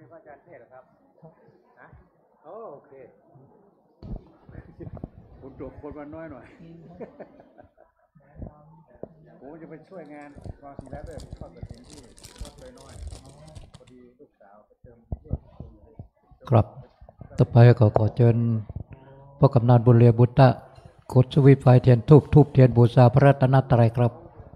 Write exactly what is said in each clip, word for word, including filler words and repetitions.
ก็อาจารย์เทศเหรอครับนะโอเคคุณตัวคนมันน้อยหน่อยผมจะไปช่วยงานวางศิลาด้วยทอดกระถิ่นที่ทอดเลยน้อยพอดีลูกสาวไปเติมเลือดครับต่อไปขอขอเชิญพระกำนันบุญเรียบุตรกดสวิตไฟเทียนทูบทูบเทียนบูชาพระรัตนตรัยครับ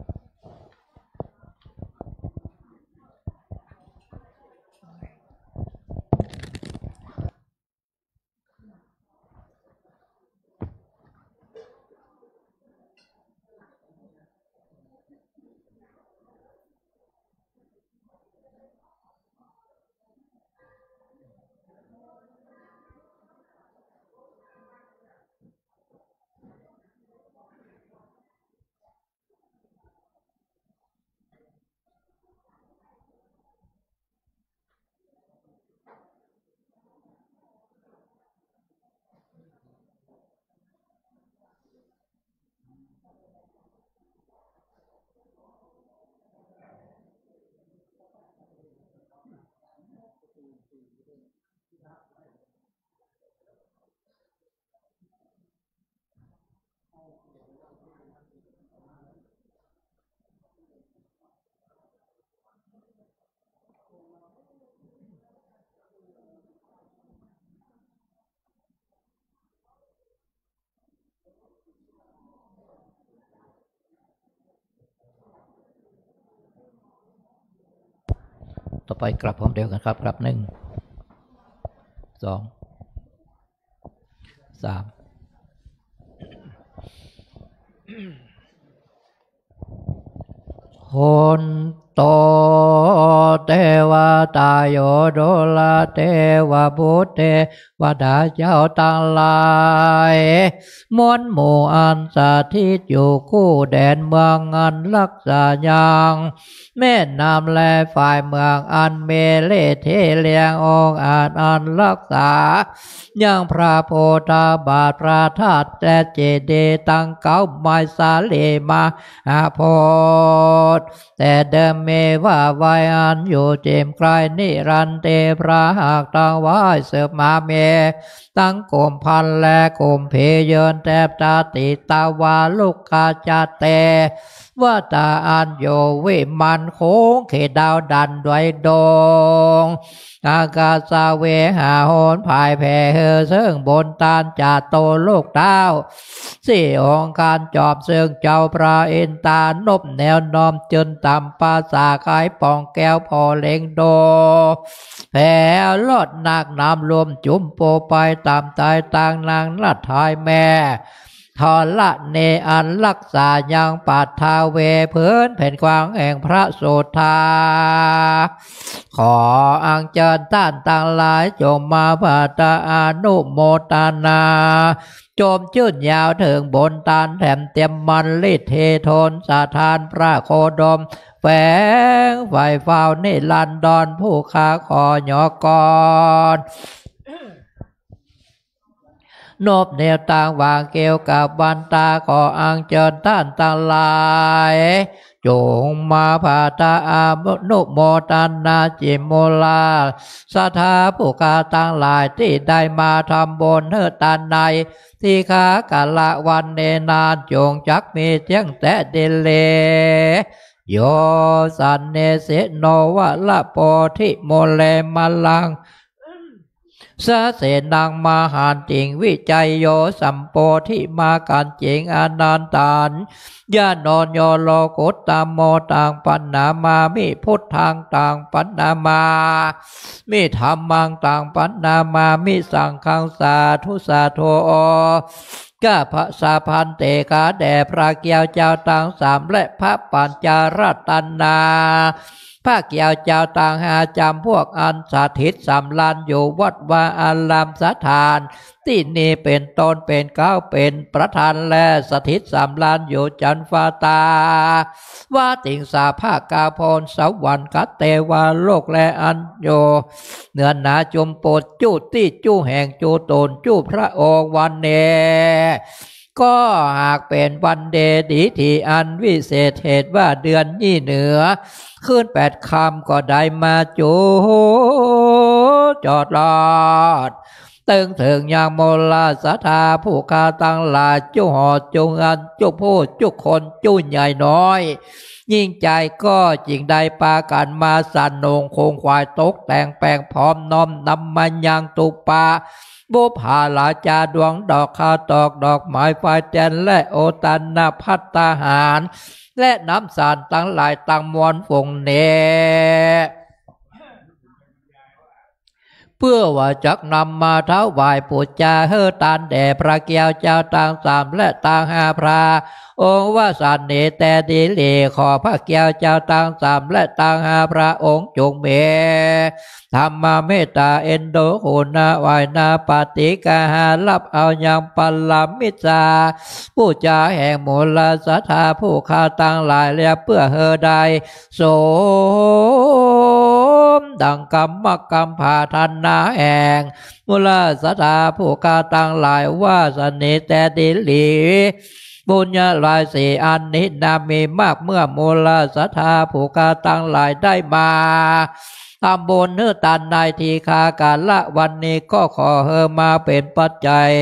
ต่อไปกลับพร้อมเดียวกันครับกลับหนึ่งสองสามหนโตเทวตาโยโดลาเทวบุตรเทวดาเจ้าต่างหลายมวลหมู่อันสถิตอยู่คู่แดนเมืองอันรักษายังแม่น้ำและฝ่ายเมืองอันเมเลเทเลียงองค์อาจอันรักษายังพระโพธาบาทพระธาตุแต่เจดีย์ตั้งเก้าไม้สาลีมาอาโพธแต่เดิมเมว่าไว้อันอยู่เจมไกลนิรันเตพระหากตั้งไว้เสืบมาเมตั้งกลมพันและกลมเพเยินแทบตาติตาวาลุกาจาเตว่าตาอันโยวิมันโค้งเขดาวดันด้วยดงอากาศเวหาโหนภายแผ่เฮอเซิงบนตานจ่าโตลูกดาวสี่องค์การจอบเซิงเจ้าพระอินตานบแนวนอมจนต่ำปาสาขายป่องแก้วพอเล็งโดแผ่ลอดนักน้ำรวมจุ่มโปไปตามตายต่างนางลัดทายแม่ทอละเนอันรักษายังปัตทาเวพื้นแผ่นกว้างแห่งพระโสธาขออังเจิญท่านต่างหลายจงมาพาตาอนุโมทนาโจมชื่นยาวถึงบนตานแถมเตรียมมันลิเททนสาทานพระโคดมแฝงไฟเฝ้านิลันดรผู้ค้าขอหยอกรนบแนวต่างวางเกี่ยวกับบันตาขออังเจิญท่านต่างหลายจงมาพาตาอานุโมทนาจิโมลาสถาผู้กาต่างหลายที่ได้มาทำบุญเฮตานในที่ขากาละวันเนนานจงจักมีเจียงแต่เดเลโยสันเนเสโนวะละโพธิโมเลมาลังสะเสนังมหานจิงวิจัยโยสัมโพธิมาการจิงอนันตานญาโนโยโลกุตตโมต่างปัญนามามิพุทธังต่างปัญนามามิธรรมังต่างปัญนามามิสังฆังสาธุสาธุก้าพระสาพันเตกาแด่พระเกี่ยวเจ้าต่างสามและพระปัญจรัตนาพระเกี่ยวเจ้าต่างหาจำพวกอันสถิตสำลันอยู่วัดวาอารามสถานที่นี้เป็นต้นเป็นเก้าเป็นประธานและสถิตสำลันอยู่จันฟาตาว่าติงสาภาคกาพรสวรรค์กัตเตวาโลกและอันโยเนื้อหนาจมโปดจู้ตี้จู้แห่งจูตนจู้พระองค์วันเนก็หากเป็นวันเดดีที่อันวิเศษเหตุว่าเดือนยี่เหนือขึ้นแปดคำก็ได้มาจูจอดลอดตึงถึงอย่างโมลาสัทธาผู้คาตั้งหลายจุหอจุงันจุผู้จุคนจุใหญ่น้อยยิ่งใจก็จริงได้ปากันมาสันนงคงควายตกแต่งแปลงพร้อมน้อมนำมันยังตุปาบุพาลาจาดวงดอกข้าวตอกดอกไม้ไฟแจนและโอตันนาพัตตาหารและน้ำสารตั้งหลายตั้งมวลฝงเนเพื่อว่าจักนำมาเท้าไหวปูจาเฮอตานแด่พระเกียวเจ้าต่างสามและต่างหาพระองค์ว่าสันเนแต่ดีเลขอพระเกียวเจ้าต่างสามและต่างหาพระองค์จงเมธรรมเมตตาเอ็นโดโหนาไหวนาปฏิกาหารับเอาอย่างปัลลามิจาผู้จาแห่งมูลสัทธาผู้ข้าต่างหลายแล้วเพื่อเฮอใดโสมดังกรรมกรรมภาทันนาแห่งมูลสัทธาผู้ข้าต่างหลายว่าสนิทแต่ดิลีบุญญาลายสี่อันนี้นามีมากเมื่อมูลสัทธาผู้ข้าต่างหลายได้มาทำบุญเนื้อตันในทีคากาละวันนี้ก็ขอเฮอมาเป็นปัจจัย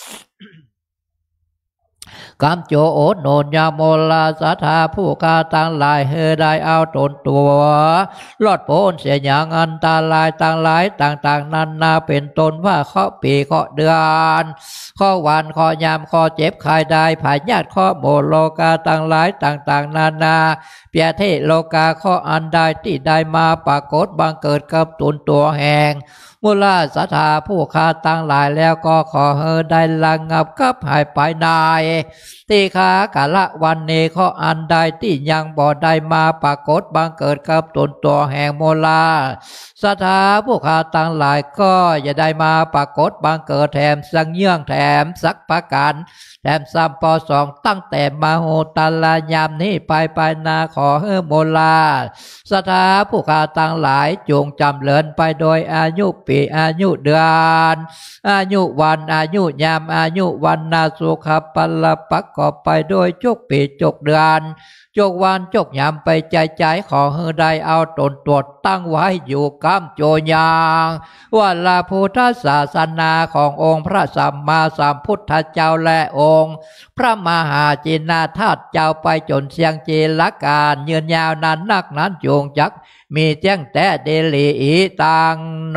กำโจโอโนนยาโมลาสัทธาผู้ข้าต่างหลายเฮอได้เอาตนตัวลอดโพนเสียอย่างอันตาลายต่างหลายต่างๆนั้นนาเป็นตนว่าข้อปีข้อเดือนข้อวันข้อยามข้อเจ็บใครได้ผายญาติข้อโมโลกาต่างหลายต่างๆนานาเปียเทโลกาข้ออันใดที่ได้มาปรากฏบังเกิดกับตนตัวแห่งมูลสัทธาผู้ข้าต่างหลายแล้วก็ขอเฮอได้ระงับกับหายไปนายที่ขากาละวันนี้ข้ออันใดที่ยังบ่ได้มาปรากฏบังเกิดกับตนตัวแห่งมูลสัทธาผู้ข้าต่างหลายก็อย่าได้มาปรากฏบังเกิดแถมสังเยื่องแถมสักประการแถมซ้ำปอสองตั้งแต่มาโหตาลายามนี้ไปไปนาขอเฮอมูลสัทธาผู้ข้าต่างหลายจงจำเริญไปโดยอายุปีอายุเดือนอายุวันอายุยามอายุวันนาสุขปัลลปักก็ไปโดยจุกปีจุกเดือนจกวันจกยามไปใจใจขอเฮอได้เอาตนตรวจตั้งไว้อยู่กำโจยางว่าลาพุทธศาสนาขององค์พระสัมมาสัมพุทธเจ้าและองค์พระมหาจินาธาตุเจ้าไปจนเสียงจีละการยืนยาวนานนักนั้นจงจักมีแจ้งแต่เดลีอีตังโน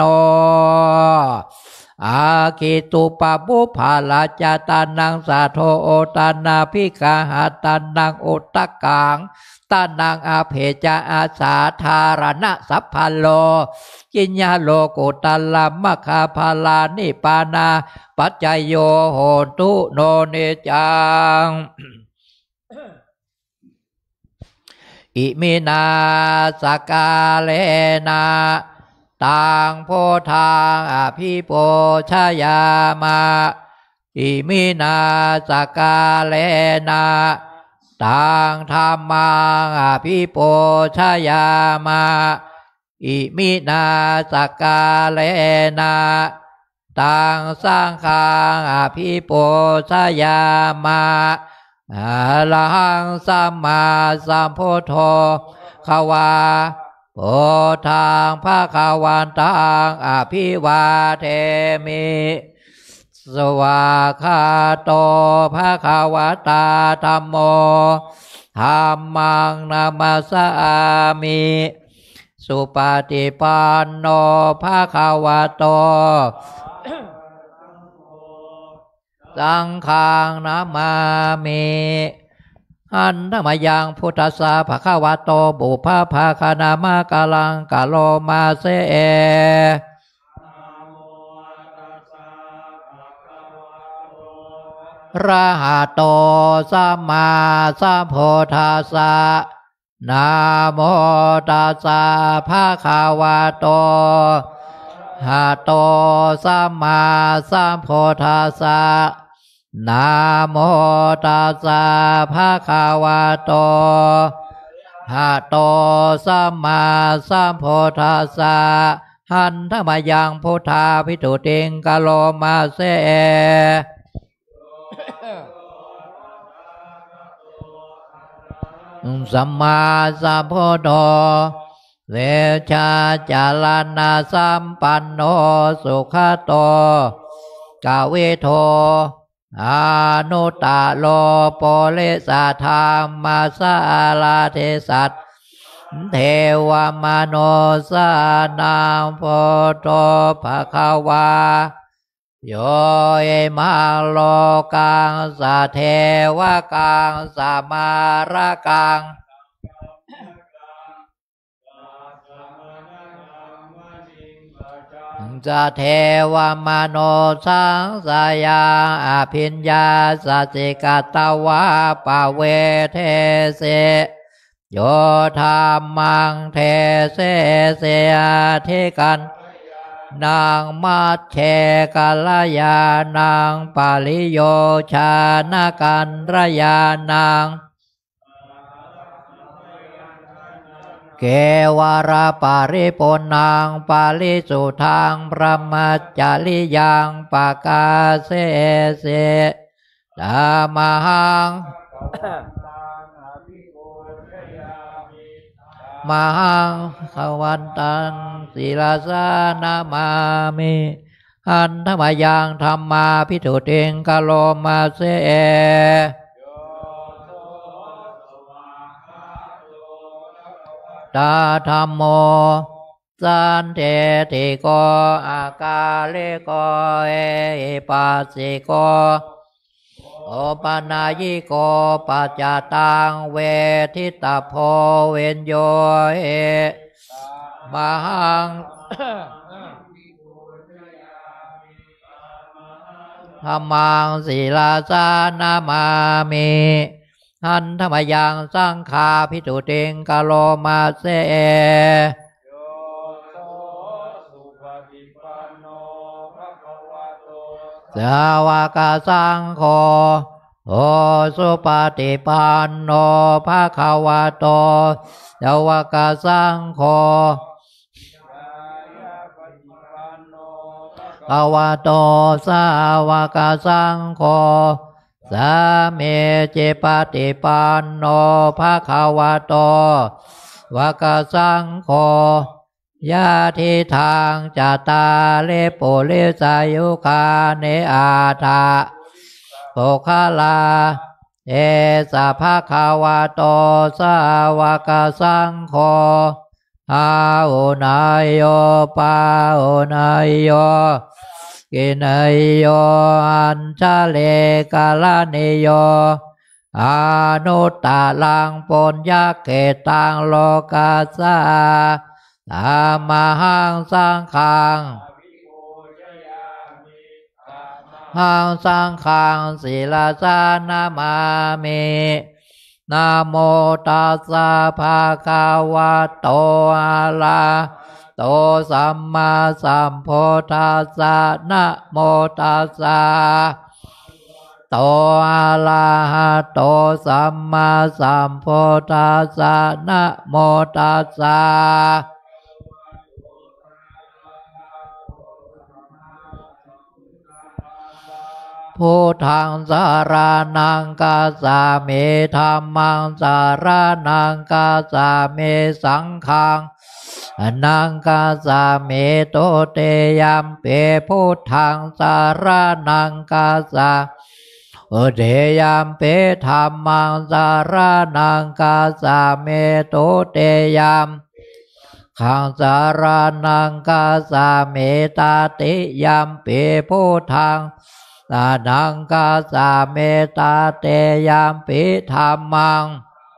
อาคิตุปะบุภาลาจาตานังสาโทโอตานาภิกาหาตานังโอตกังตานังอาเพจาอาสาธารณะสัพพโลกิญญาโลกุตลามะคาภาลานิปานาปัจจโยโหตุโนเนจังอิมินาสกาเลนะตังโพธังอภิโปชยามาอิมินาสกาเลนะตังธัมมังอภิโปชยามาอิมินาสกาเลนะตังสังฆังอภิโปชยามาอะระหังสัมมาสัมพุทโธขวาโพธังภะคะวันตังอภิวาเทมิสวากขาโตภะคะวะตาธัมโมธัมมังนามัสสามิสุปฏิปันโนภะคะวะโตสังฆังนามามิอันธรรมยังพุทธัสสะภะคะวะโตบุพภาคานามะกาลังกาโลมาเสเอระหะโตสัมมาสัมพุทธัสสะนะโมตัสสะภะคะวะโตหะโตสัมมาสัมพุทธัสสะนะโมตัสสะภะคะวะโตหะโตสัมมาสัมพุทธัสสะหันธรรมยังพุทธาภิตุติงกะโลมาเสเอสัมมาสัมพุทโธเวชาจาลานาสัมปันโนสุขโตกาเวโทอานุตตะโลโปเลสาธรรมาสาลาเทสัตเทวมโนสานังโพโตภควาโยเอมาโลกังสะเทวกังสะมาระกังจะเทวมโนสังสยาอภิญญาสัจจิกตวะปะเวเทเสโยธรรมังเทเสเสเทกันนางมัชเชกัลยานางปาลิโยชานากันรยานางเกวราปาริปุนางปาลิสุทางพระมัจจาริยังปากาเสเสดามหังมหังสวันตังศิลาสานามามิหันธรรมยังธรรมาพิถุติงกะโลมาเสเอตาธรรมโมสันเทติโกอากาลิโกเอปัสสิโกโอปนายิโกปัจจตังเวทิตาโพเวนโยเอมหังธรรมังศีลาสานามามิหันธรรมยังสังฆาภิตุติงกะโลมาเสเอสาวกสังโฆโอสุปฏิปันโนภะคะวะโตสาวกสังโฆภะวะโตสาวกสังโฆสาเมจิปฏิปันโนภะคะวะโตวะกสังโฆยะทิทางจตาเลปุริสายุคาเนอาทาโภคลาเอสะภะคะวะโตสาวกสังโฆอาอุนายโยปาอุนายโยกินายโยอัญชเลกาลานิโยอนุตตะลังปุญญเกตังโลกัสสะธรรมหังสังฆังหังสังฆังศีลาสานามามินะโมตัสสะภะคะวะโตอะระโตสัมมาสัมพุทธัสสะนะโมตัสสะโตอะระหะโตสัมมาสัมพุทธัสสะนะโมตัสสะพุทธังสารนังกัสสามิธัมมังสารนังกัสสามิสังฆังอนังกัสสามิโตเตยัมเปพุทธังสารนังกัสสาโอเตยัมเปธัมมังสารนังกัสสามิโตเตยัมขังสารนังกัสสามิตาติยัมเปพุทธังสานังกัสสามิตาเตยัมปิธัมมัง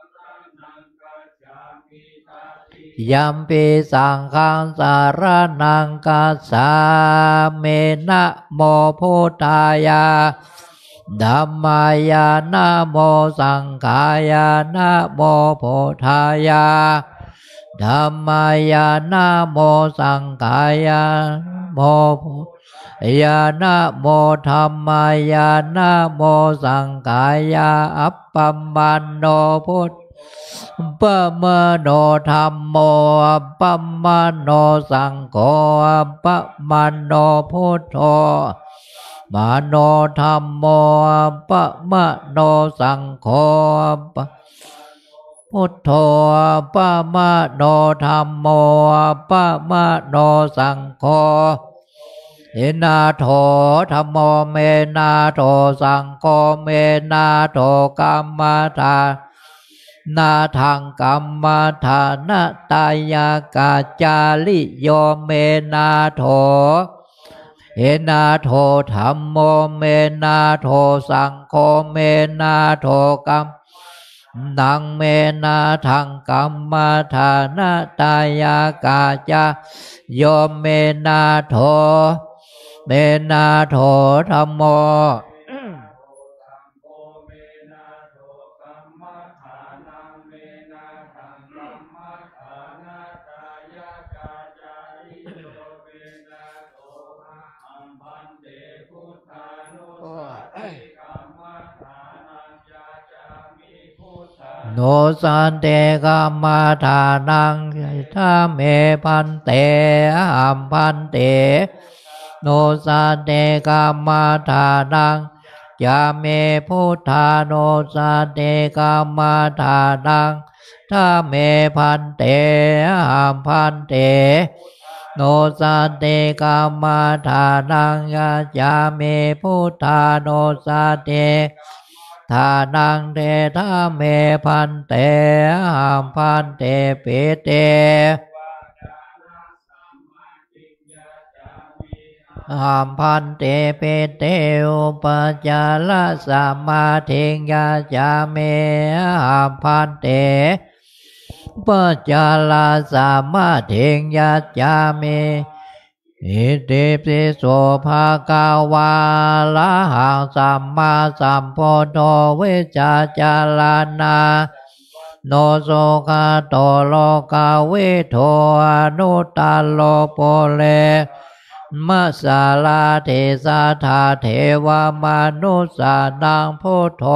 ยัมปิสังฆังสารนังกัสสามินะโมพุทธายาธัมมายานะโมสังฆายานะโมพุทธายาธัมมายานะโมสังฆายาโมพุทยานะโมธัมมายานะโมสังฆายาอัปปัมปันโนพุทธปะมโนธัมโมอัปปัมมโนสังโฆอัปปัมมโนพุทโธมโนธัมโมอัปปัมมโนสังโฆอัปปะพุทโธปะมะโนธัมโมปะมะโนสังโฆเอนาโถธัมโมเมนาโถสังโฆเมนาโถกัมมะทานาทังกัมมะทานะตายากาจาริโยเมนาโถเอนาโถธัมโมเมนาโถสังโฆเมนาโถกัมนังเมนาทังกัมมะทานะตายากาจาโยเมนาโถเมนาโถธัมโมโนสันเตกัมมาทานังถ้าเมพันเตอัมพันเตโนสันเตกัมมาทานังยาเมพุทธาโนสันเตกัมมาทานังถ้าเมพันเตอัมพันเตโนสันเตกัมมาทานังยาเมพุทธาโนสันเตทานังเตทาเมพันเตหัมพันเตเปเตหัมพันเตเปเตอุปจาลสัมมาเทงยาจาเมหัมพันเตอุปจาลสัมมาเทงยาจาเมอิติปิโสภะคะวะละหังสัมมาสัมพุทโธเวชาจารณาโนโสกะโตโลกาเวโทอนุตตโลโปเลมัสสาลาเทสาธาเทวมนุสสานังพุทโธ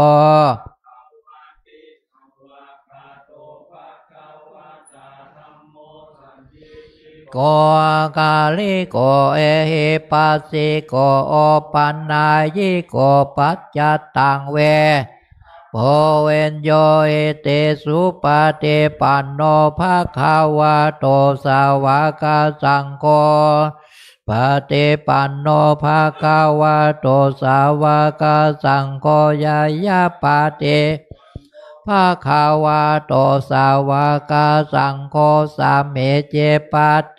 โกกาลิโกเอหิปัสสิโกโอปันนายิโกปัจจตังเวโพเวนโยเอเตสุปฏิปันโนภะคะวะโตสาวกสังโฆปฏิปันโนภะคะวะโตสาวกสังโฆยายาปฏิภะคะวะโตสาวกสังโฆสัมเมเจปัต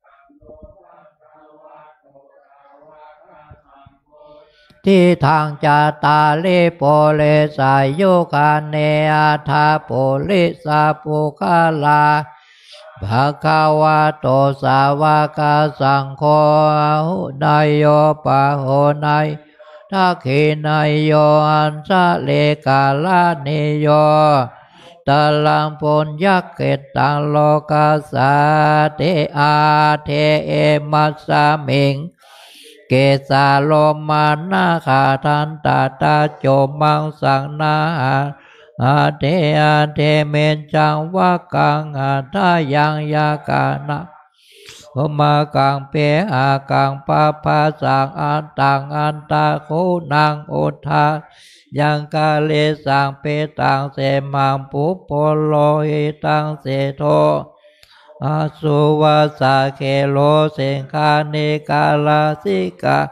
ที่ทางจาตาลิโปเลสายโยคาเนอาทาโปลิสาปุคาลาภะคะวะโตสาวกสังโฆนายโยปะโหนายทักขินายโยอันสะเลกาลานิโยตะลังปุญญเกตังโลกัสสะเตอาเทเอมัสสะมิงเกสาโลมานาคาทันตาตาโจมังสังนาอาเทอาเทเมนจังวะกังอาทายังยากานะโอมากังเปอากังปะปะสังอันตังอันตาโคนังอุทายังกาเลสังเปตังเสมังปุปโปโลหิตังเสโทอาสุวาสาเคโลเสงคาเนกาลาสิกา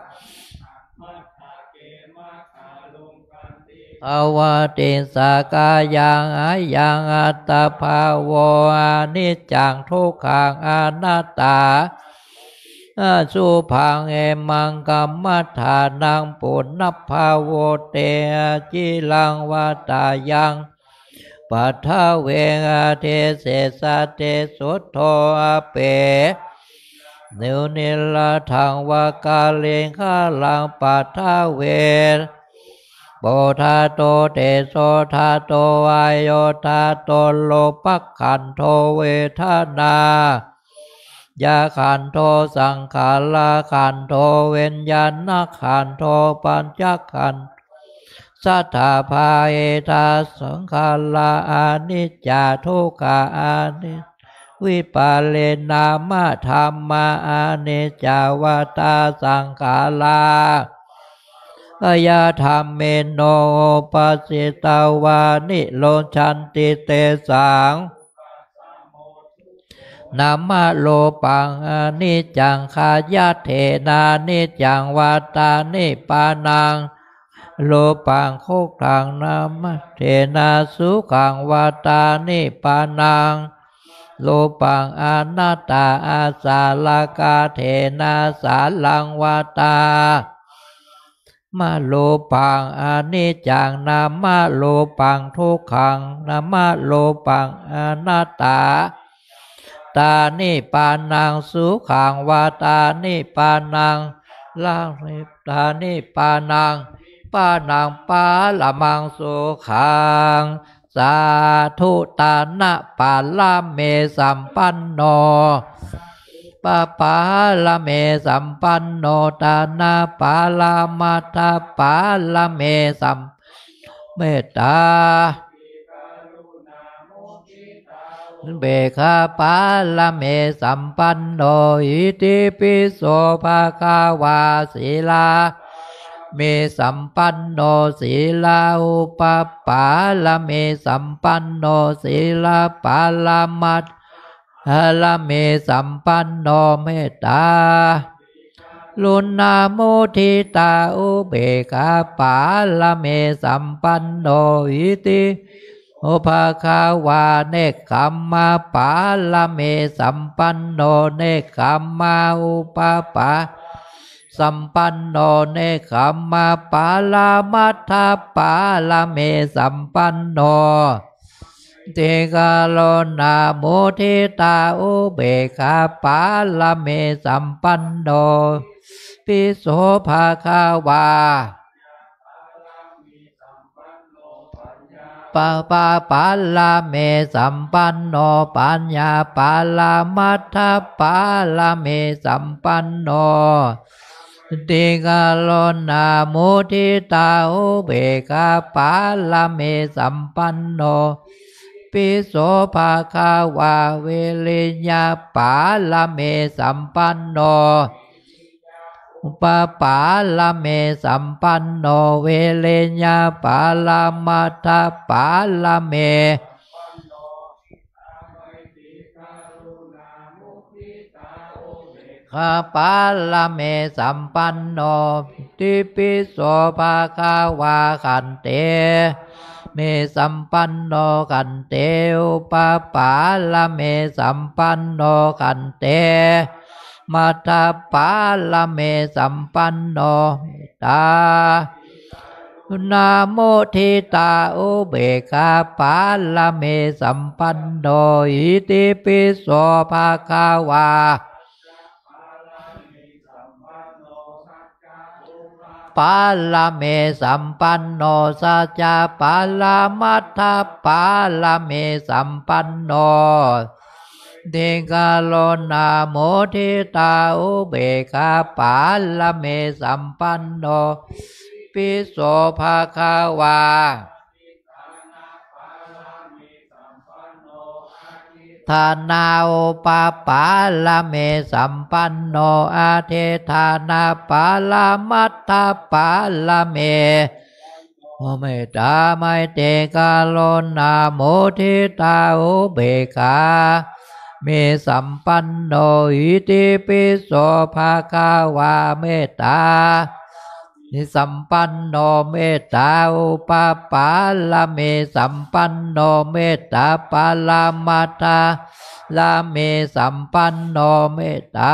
อาวติสากายังอายังอัตตภาวะนิจจังทุกขังอนัตตาสุพังเอมังกัมมัฏฐานังปุณณภาวเตจิลังวัตายังปัทถเวงเทเสสะเตสุทโธอเปนิวนิลทังวากาเลงฆาลังปัทถเวโบธาโตเตโสธาโตวายโยธาโตโลปักขันโทเวทนายาขันโทสังขาราขันโทเวนญาณขันโทปัญจขันธ์สัทธาภาเอตาสังขาราอานิจจาทุกขาอานิวิปาเลนามาธรรมาอานิจจาวตาสังขาราอายาธรรมเมโนปัสสิตาวานิโลชันติเตสังนามาโลปังอนิจจังขายาเทนานิจจังวัตานิปานังโลปังโคขังนามเทนาสุขังวัตานิปานังโลปังอนัตตาอาสาลกาเทนาสาลังวัตามาโลปังอนิจจังนามาโลปังทุกขังนามาโลปังอนัตตาตานิปานังสุขังวาตานิปานังลาหิตานิปานังปานังปาละมังสุขังสาธุตานะปาลาเมสัมปันโนปะปาลาเมสัมปันโนตานาปาลามัตถปาลาเมสัมเมตตาเบคาปาลาเมสัมปันโนอิติปิโสภะคะวาศีลาเมสัมปันโนศีลาอุปปาลาเมสัมปันโนศีลาปาลามัตถลาเมสัมปันโนเมตตาลุนาโมทิตาอุเบกขาปาลาเมสัมปันโนอิติโอภาคาวาเนคขมมาปาลาเมสัมปันโนเนคขมมาอุปปาสัมปันโนเนคขมมาปาลามัตถปาลาเมสัมปันโนเตกาโลนาโมทิตาอุเบกขาปาลาเมสัมปันโนปิโสภาคาวาปะปะปาลาเมสัมปันโนปัญญาปาลามัตถปาลาเมสัมปันโนติกาโลนาโมทิตาอุเบกขาปาลาเมสัมปันโนปิโสภาคาวาเวริญาปาลาเมสัมปันโนอุปปาลาเมสัมปันโนเวเลญาปาลามัตถปาลาเมข้าปาลาเมสัมปันโนติปิโสภาคาวาขันเตเมสัมปันโนขันเตอุปปาลาเมสัมปันโนขันเตมัตถปาลาเมสัมปันโนตานาโมทิตาอุเบกขาปาลาเมสัมปันโนอิติปิโสภาคาวาปาลาเมสัมปันโนสัจจปาลามัตถปาลาเมสัมปันโนเดกาโลนาโมทิตาอุเบกขาปาลาเมสัมปันโนปิโสภาคาวาทานาโอปปาลาเมสัมปันโนอาเทธานาปาลามัตถปาลาเมโอเมตตาไมเตกาโลนาโมทิตาอุเบกขาเมสัมปันโนอิติปิโสภาคาวาเมตตานิสัมปันโนเมตตาอุปปาลาเมสัมปันโนเมตตาปาลามัตถลาเมสัมปันโนเมตตา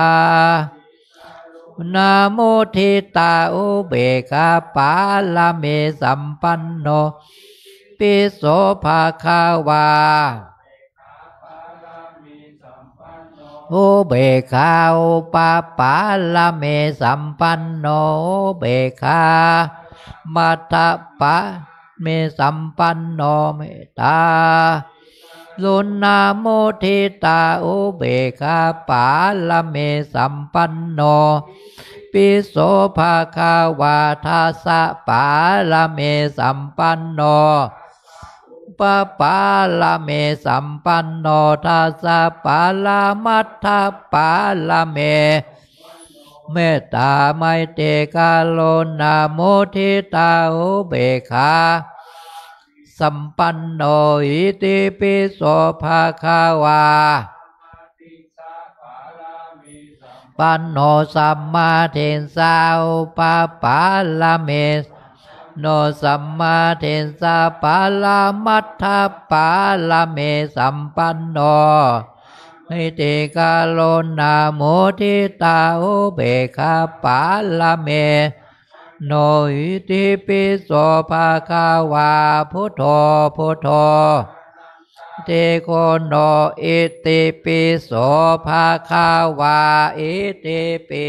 นาโมทิตาอุเบกขาปาลาเมสัมปันโนปิโสภาคาวาอุเบกขาอุปปาลาเมสัมปันโนอุเบกขามัตถปะเมสัมปันโนเมตตาลุนาโมทิตาอุเบกขาปาลาเมสัมปันโนปิโสภาคาวาทัสสะปาลาเมสัมปันโนปะปาลาเมสัมปันโนทัสสะปาลามัตถปาลาเมเมตตาไมตรีกรุณามุทิตาอุเบกขาสัมปันโนอิติปิโสภะคะวาปันโนสัมมาทิฏฐาอุปปาลเมโนสัมมาทิฏฐาปาลมัตถปาลเมสัมปันโนอิติกาโลนาโมทิตาอุเบกขาปาลเมโนอิติปิโสภะคะวาพุทโธพุทโธเตโกโนอิติปิโสภะคะวาอิติปิ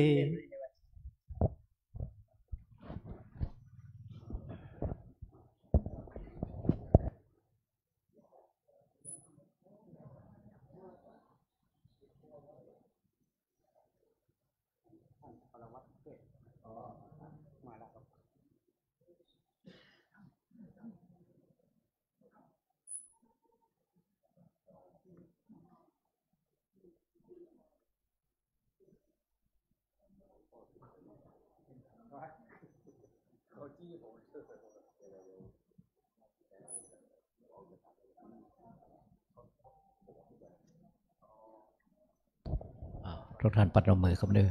ทุกท่านปนมมือครับเด้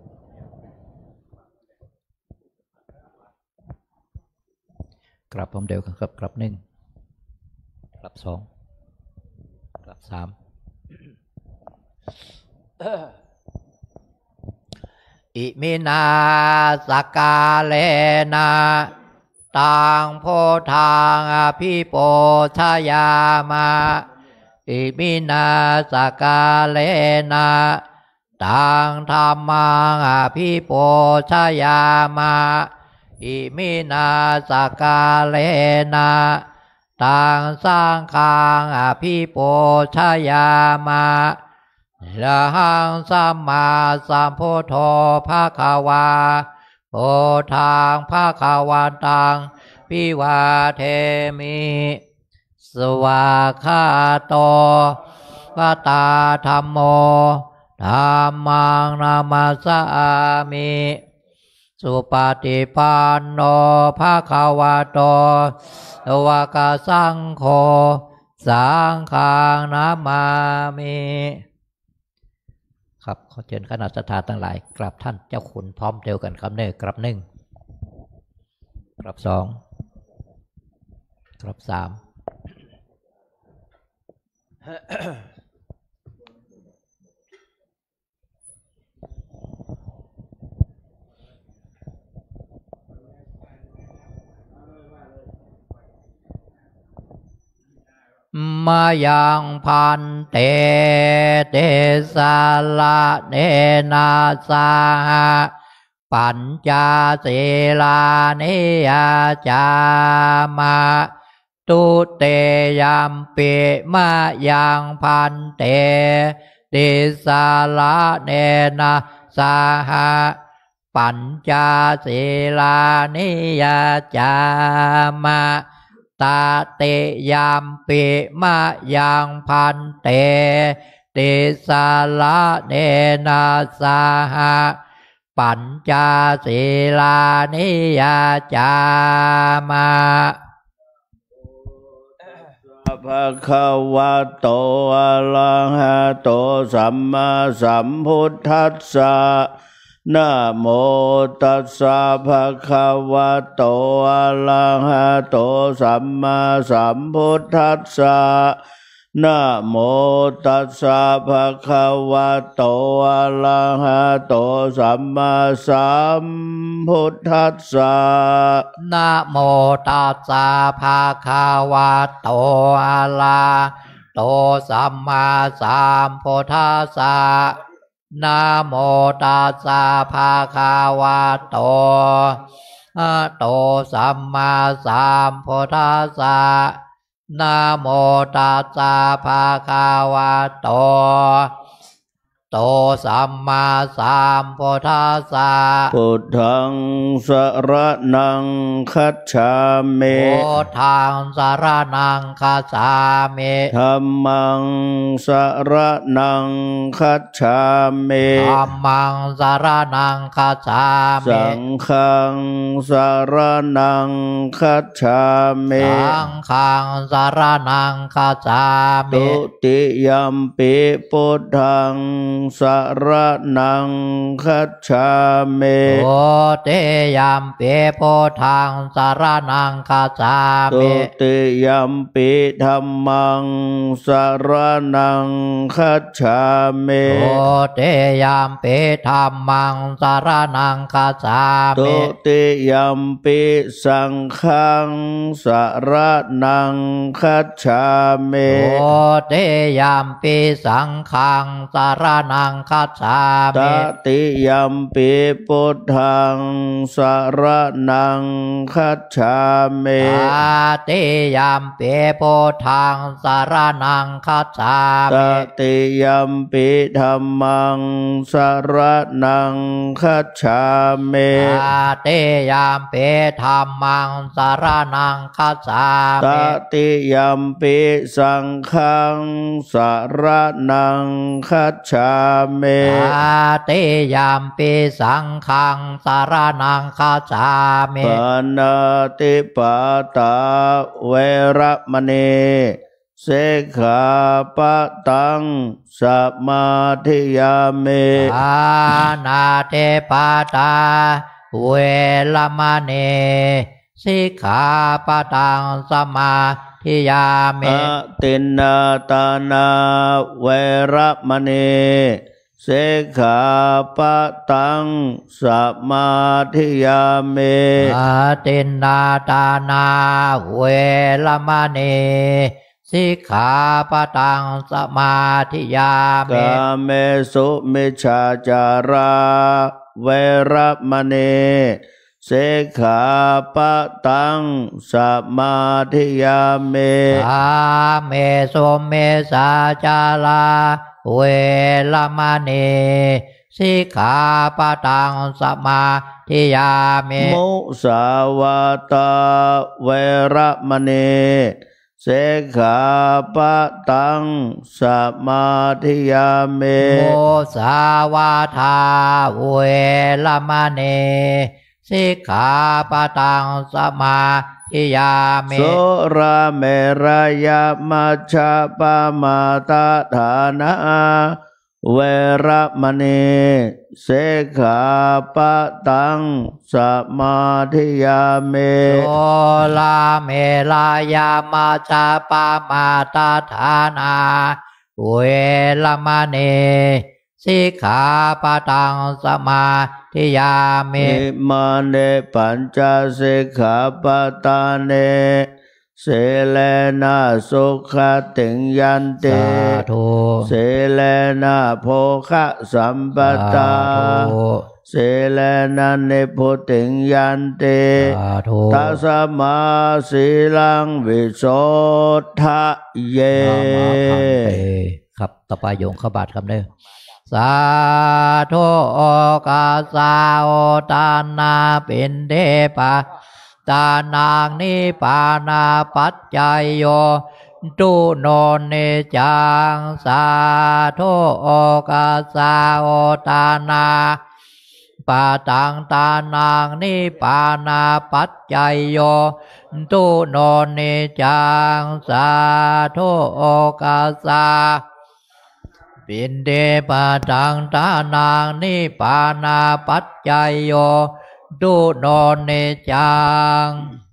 อกลับพร้อมเดียวกันครับกลับหนึ่งกลับสองกลับสามอิมินาสกาเลนะตังโพธังอภิโปชยามาอิมินาสกาเลนะตังธรรมังอภิโปชยามาอิมินาสกาเลนะตังสังฆังอภิโปชยามาละหังสัมมาสัมพุทโธภะคะวาโพธังภะคะวันตังปิวาเทมิสวากขาโตปตาธัมโมธัมมังนามัสสามิสุปฏิปันโนภะคะวะโตวากสังโฆสังฆังนามามิครับขอเชิญคณะสัตยาทั้งหลายกราบท่านเจ้าขุนพร้อมเดียวกันครับเน้อกราบหนึ่งกราบสองกราบสามมายังพันเตเตสาละเนนาสาปัญจศีลานิยาจามาตุเตยัมปิมายังพันเตเตสาละเนนาสาปัญจศีลานิยาจามาตาเตยามปิมายังพันเตติสาละเนนาสาหะปัญจศีลานิยาจามาภะคะวะโตอะระหะโตสัมมาสัมพุทธัสสะนะโมตัสสะภะคะวะโตอะระหะโตสัมมาสัมพุทธัสสะนะโมตัสสะภะคะวะโตอะระหะโตสัมมาสัมพุทธัสสะนะโมตัสสะภะคะวะโตอะระหะโตสัมมาสัมพุทธัสสะนะโมตัสสะภะคะวะโตอะโตสัมมาสัมพุทธัสสะนะโมตัสสะภะคะวะโตโตสัมมาสัมพุทธัสสะพุทธังสรณังคัจฉามิพุทธังสรณังคัจฉามิธัมมังสรณังคัจฉามิธัมมังสรณังคัจฉามิสังฆังสรณังคัจฉามิสังฆังสรณังคัจฉามิตุติยัมปิพุทธังสรณังคัจฉามิตุติยัมปิพุทธังสรณังคัจฉามิตุติยัมปิธัมมังสรณังคัจฉามิตุติยัมปิธัมมังสรณังคัจฉามิตุติยัมปิสังฆังสรณังคัจฉามิตุติยัมปิสังฆังสรณังคัจฉามิตติยัมปิพุทธังสรณังคัจฉามิตติยัมปิพุทธังสรณังคัจฉามิตติยัมปิธัมมังสรณังคัจฉามิตติยัมปิธัมมังสรณังคัจฉามิตติยัมปิสังฆังสรณังคัจฉามิตติยัมปิสังฆังสรณังคัจฉามิปานาติปาตาเวระมณีสิกขาปะทังสมาธิยามิปานาติปาตาเวระมณีสิกขาปะทังสมาธิยามิอตินนาตานาเวระมณีสิกขาปะทังสมาธิยามิอาตินนาตานาเวระมณีสิกขาปะทังสมาธิยามิกาเมสุมิจฉาจาราเวระมณีสิกขาปะทังสมาธิยามิกาเมสุมิจฉาจาราเวระมณีสิกขาปะทังสมาธิยามิมุสาวาตาเวระมณีสิกขาปะทังสมาธิยามิมุสาวาทาเวระมณีสิกขาปะทังสมาธิยามิสุราเมรยมัชฌะปมาตฐานะเวระมณีสิกขาปะทังสมาธิยามิสุราเมรยมัชฌะปมาตฐานะเวระมณีสิกขาปะทังสมาธิยามิอิมาเนปัญจสิกขาปทานิเสเลนะสุขติงยันติเสเลนะโภคะสัมปตาเสเลนะนิพุติงยันติตัสมาสีลังวิโสทะเยครับต่อไปโยงขบาทครับเด้อสาธุโอกาสาโอตานาปินเดปะตานางนิปานาปัจจายโยตุโนเนจังสาธุโอกาสาโอตานาปาตังตานางนิปานาปัจจายโยตุโนเนจังสาธุโอกาสาปินเดปะตังตานางนิปานาปัจจายโยตุโนเนจัง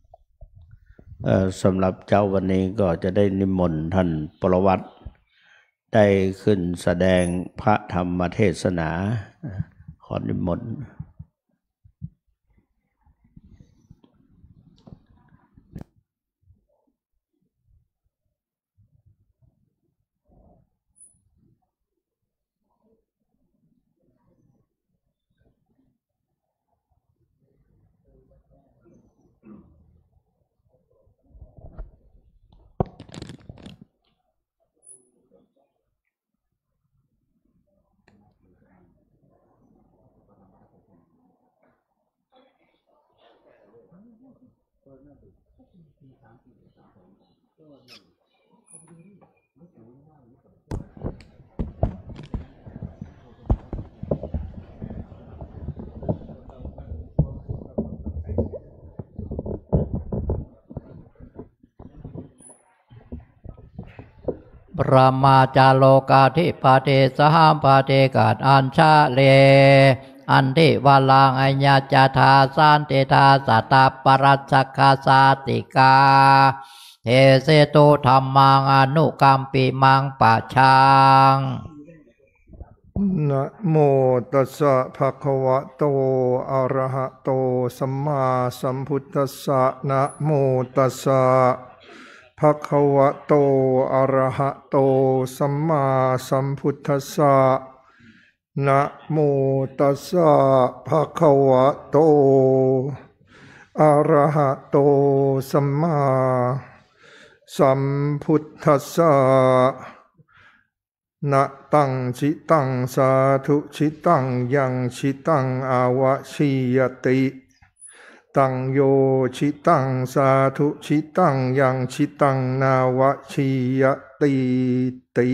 สำหรับเจ้าวันนี้ก็จะได้นิมนต์ท่านปรวัตรได้ขึ้นแสดงพระธรรมเทศนาขอนิมนต์ปรมาจาโลกาธิปเทสหัมปเทกาตอัญชาเลอันทิวาลังอัญญาจทาสันติทาสัตตปรัชคาสาติกาเทเสตุธรรมังอนุกัมปิมังปะชังนะโมตัสสะภะคะวะโตอะระหะโตสัมมาสัมพุทธัสสะนะโมตัสสะภะคะวะโตอะระหะโตสัมมาสัมพุทธัสสะนะโมตัสสะภะคะวะโตอะระหะโตสัมมาสัมพุทธัสสะนะตังชิตังสาธุชิตังยังชิตังอาวะชิยติตังโยชิตังสาธุชิตังยังชิตังนาวะชิยติติ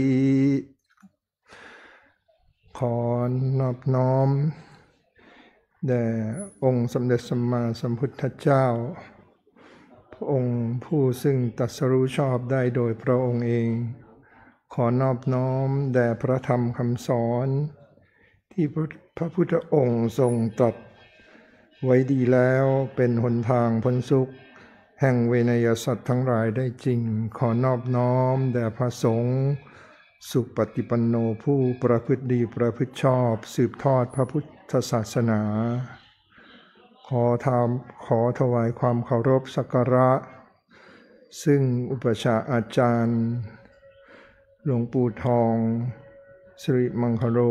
ขอนอบน้อมแด่องค์สมเด็จสัมมาสัมพุทธเจ้าพระองค์ผู้ซึ่งตรัสรู้ชอบได้โดยพระองค์เองขอนอบน้อมแด่พระธรรมคำสอนที่พระพุทธองค์ทรงตรัสไว้ดีแล้วเป็นหนทางพ้นทุกข์แห่งเวนยสัตว์ทั้งหลายได้จริงขอนอบน้อมแด่พระสงฆ์สุปฏิปันโนผู้ประพฤติดีประพฤติชอบสืบทอดพระพุทธศาสนาขอทำขอถวายความเคารพสักการะซึ่งอุปชาอาจารย์หลวงปู่ทองสิริมังคโร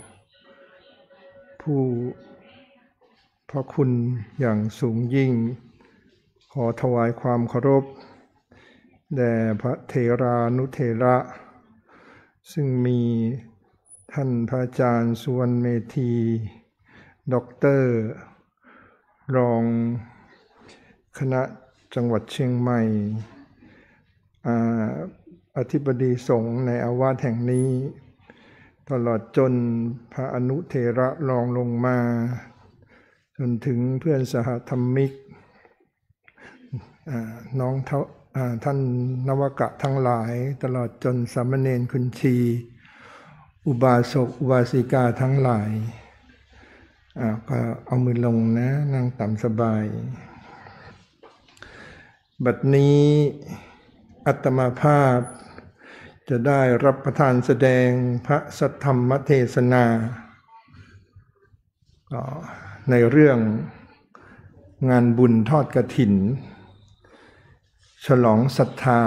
ผู้พระคุณอย่างสูงยิ่งขอถวายความเคารพแด่พระเถรานุเถระซึ่งมีท่านพระอาจารย์สุวรรณเมธีด็อกเตอร์รองคณะจังหวัดเชียงใหม่อธิบดีสงฆ์ในอาวาสแห่งนี้ตลอดจนพระอนุเถระรองลงมาจนถึงเพื่อนสหธรรมิกน้องท่านนวกะทั้งหลายตลอดจนสามเณรคุณชีอุบาสกอุบาสิกาทั้งหลายก็เอามือลงนะนั่งตามสบายบัดนี้อัตมาภาพจะได้รับประทานแสดงพระสัทธรรมเทศนาในเรื่องงานบุญทอดกฐินฉลองศรัทธา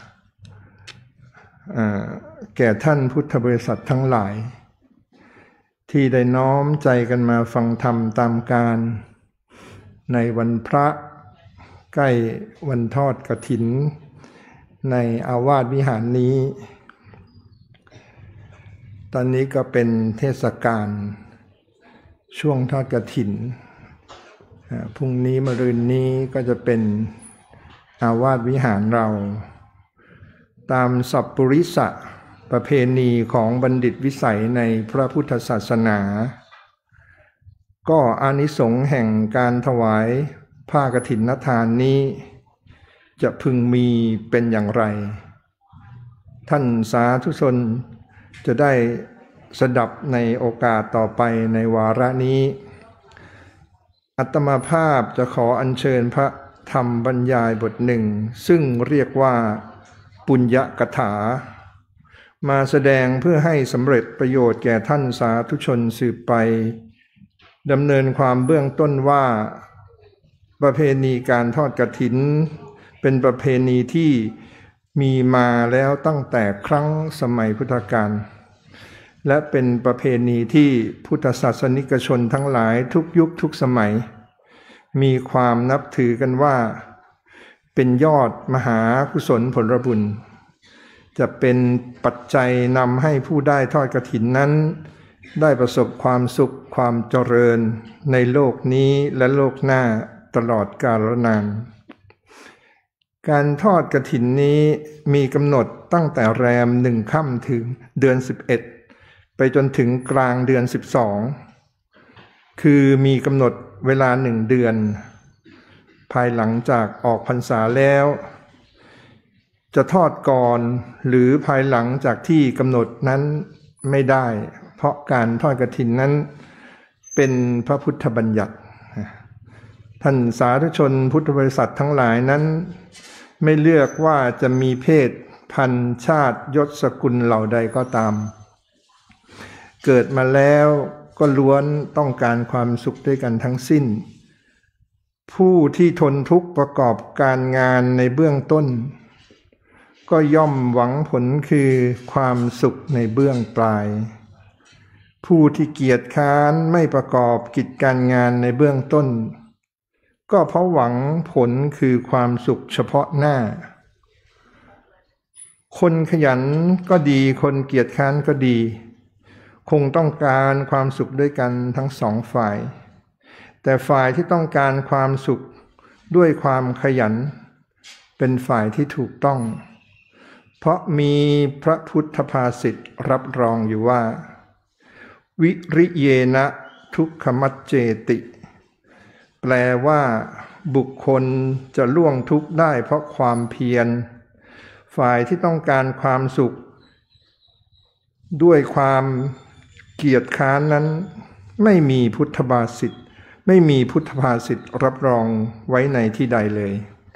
แก่ท่านพุทธบริษัททั้งหลายที่ได้น้อมใจกันมาฟังธรรมตามการในวันพระใกล้วันทอดกฐินในอาวาสวิหารนี้ตอนนี้ก็เป็นเทศกาลช่วงทอดกฐินพรุ่งนี้มะรืนนี้ก็จะเป็นอาวาสวิหารเราตามสัพปุริสะประเพณีของบัณฑิตวิสัยในพระพุทธศาสนาก็อานิสงส์แห่งการถวายผ้ากฐินทานนี้จะพึงมีเป็นอย่างไรท่านสาธุชนจะได้สดับในโอกาสต่อไปในวาระนี้อาตมาภาพจะขออัญเชิญพระธรรมบรรยายบทหนึ่งซึ่งเรียกว่าปุญญกถามาแสดงเพื่อให้สำเร็จประโยชน์แก่ท่านสาธุชนสืบไปดำเนินความเบื้องต้นว่าประเพณีการทอดกฐินเป็นประเพณีที่มีมาแล้วตั้งแต่ครั้งสมัยพุทธกาลและเป็นประเพณีที่พุทธศาสนิกชนทั้งหลายทุกยุคทุกสมัยมีความนับถือกันว่าเป็นยอดมหากุศลผลบุญจะเป็นปัจจัยนำให้ผู้ได้ทอดกฐินนั้นได้ประสบความสุขความเจริญในโลกนี้และโลกหน้าตลอดกาลนานการทอดกฐินนี้มีกำหนดตั้งแต่แรมหนึ่งค่ำถึงเดือนสิบเอ็ดไปจนถึงกลางเดือนสิบสองคือมีกำหนดเวลาหนึ่งเดือนภายหลังจากออกพรรษาแล้วจะทอดก่อนหรือภายหลังจากที่กำหนดนั้นไม่ได้เพราะการทอดกฐินนั้นเป็นพระพุทธบัญญัติท่านสาธุชนพุทธบริษัททั้งหลายนั้นไม่เลือกว่าจะมีเพศพันธุ์ชาติยศสกุลเหล่าใดก็ตามเกิดมาแล้วก็ล้วนต้องการความสุขด้วยกันทั้งสิ้นผู้ที่ทนทุกข์ประกอบการงานในเบื้องต้นก็ย่อมหวังผลคือความสุขในเบื้องปลายผู้ที่เกียจค้านไม่ประกอบกิจการงานในเบื้องต้นก็เพราะหวังผลคือความสุขเฉพาะหน้าคนขยันก็ดีคนเกียจค้านก็ดีคงต้องการความสุขด้วยกันทั้งสองฝ่ายแต่ฝ่ายที่ต้องการความสุขด้วยความขยันเป็นฝ่ายที่ถูกต้องเพราะมีพระพุทธภาษิตรับรองอยู่ว่าวิริเยนะทุกขมัจเจติแปลว่าบุคคลจะล่วงทุกข์ได้เพราะความเพียรฝ่ายที่ต้องการความสุขด้วยความเกียจค้านนั้นไม่มีพุทธภาษิตไม่มีพุทธภาษิตรับรองไว้ในที่ใดเลย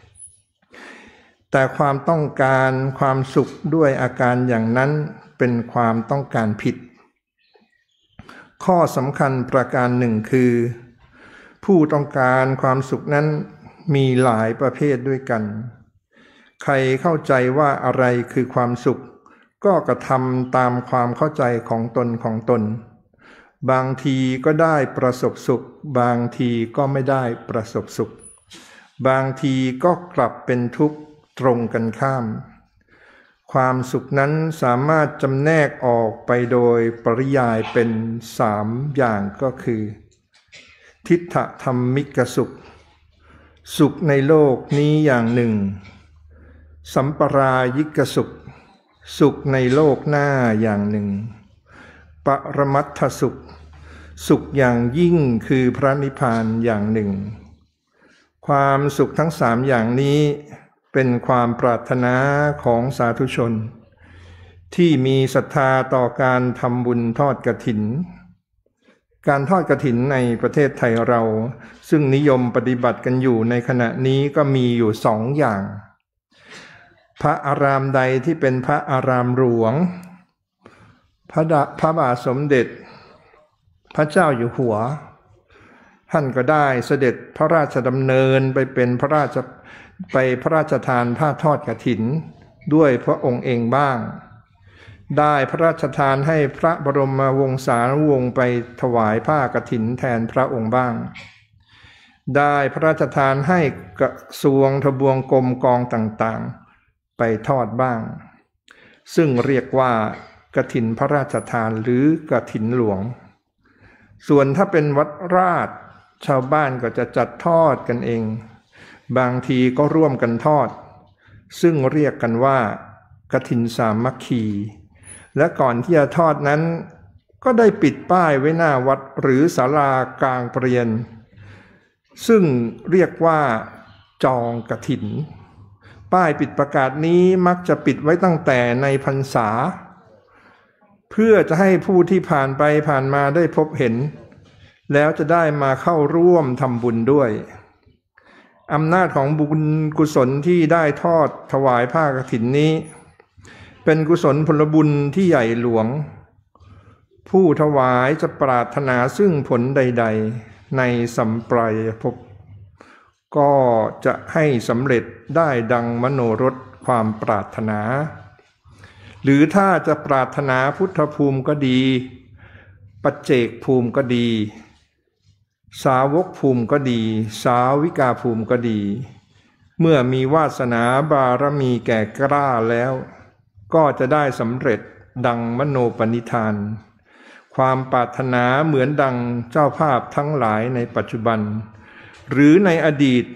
แต่ความต้องการความสุขด้วยอาการอย่างนั้นเป็นความต้องการผิดข้อสำคัญประการหนึ่งคือผู้ต้องการความสุขนั้นมีหลายประเภทด้วยกันใครเข้าใจว่าอะไรคือความสุขก็กระทำตามความเข้าใจของตนของตนบางทีก็ได้ประสบสุขบางทีก็ไม่ได้ประสบสุขบางทีก็กลับเป็นทุกข์ตรงกันข้ามความสุขนั้นสามารถจำแนกออกไปโดยปริยายเป็นสามอย่างก็คือทิฏฐธรรมิกสุขสุขในโลกนี้อย่างหนึ่งสัมปรายิกสุขสุขในโลกหน้าอย่างหนึ่งปรมัตถสุขสุขอย่างยิ่งคือพระนิพพานอย่างหนึ่งความสุขทั้งสามอย่างนี้เป็นความปรารถนาของสาธุชนที่มีศรัทธาต่อการทำบุญทอดกฐินการทอดกฐินในประเทศไทยเราซึ่งนิยมปฏิบัติกันอยู่ในขณะนี้ก็มีอยู่สองอย่างพระอารามใดที่เป็นพระอารามหลวงพระพระบาทสมเด็จพระเจ้าอยู่หัวท่านก็ได้เสด็จพระราชดำเนินไปเป็นพระราชไปพระราชทานผ้าทอดกฐินด้วยพระองค์เองบ้างได้พระราชทานให้พระบรมวงศานุวงศ์ไปถวายผ้ากฐินแทนพระองค์บ้างได้พระราชทานให้กระทรวงทบวงกรมกองต่างๆไปทอดบ้างซึ่งเรียกว่ากฐินพระราชทานหรือกฐินหลวงส่วนถ้าเป็นวัดราชชาวบ้านก็จะจัดทอดกันเองบางทีก็ร่วมกันทอดซึ่งเรียกกันว่ากฐินสามัคคีและก่อนที่จะทอดนั้นก็ได้ปิดป้ายไว้หน้าวัดหรือศาลากลางเปลี่ยนซึ่งเรียกว่าจองกฐินป้ายปิดประกาศนี้มักจะปิดไว้ตั้งแต่ในพรรษาเพื่อจะให้ผู้ที่ผ่านไปผ่านมาได้พบเห็นแล้วจะได้มาเข้าร่วมทำบุญด้วยอำนาจของบุญกุศลที่ได้ทอดถวายผ้ากฐินนี้เป็นกุศลผลบุญที่ใหญ่หลวงผู้ถวายจะปรารถนาซึ่งผลใดๆในสัมปรายภพก็จะให้สำเร็จได้ดังมโนรสความปรารถนาหรือถ้าจะปรารถนาพุทธภูมิก็ดีปัจเจกภูมิก็ดีสาวกภูมิก็ดีสาวิกาภูมิก็ดีเมื่อมีวาสนาบารมีแก่กล้าแล้วก็จะได้สำเร็จดังมโนปณิธานความปรารถนาเหมือนดังเจ้าภาพทั้งหลายในปัจจุบันหรือในอดีต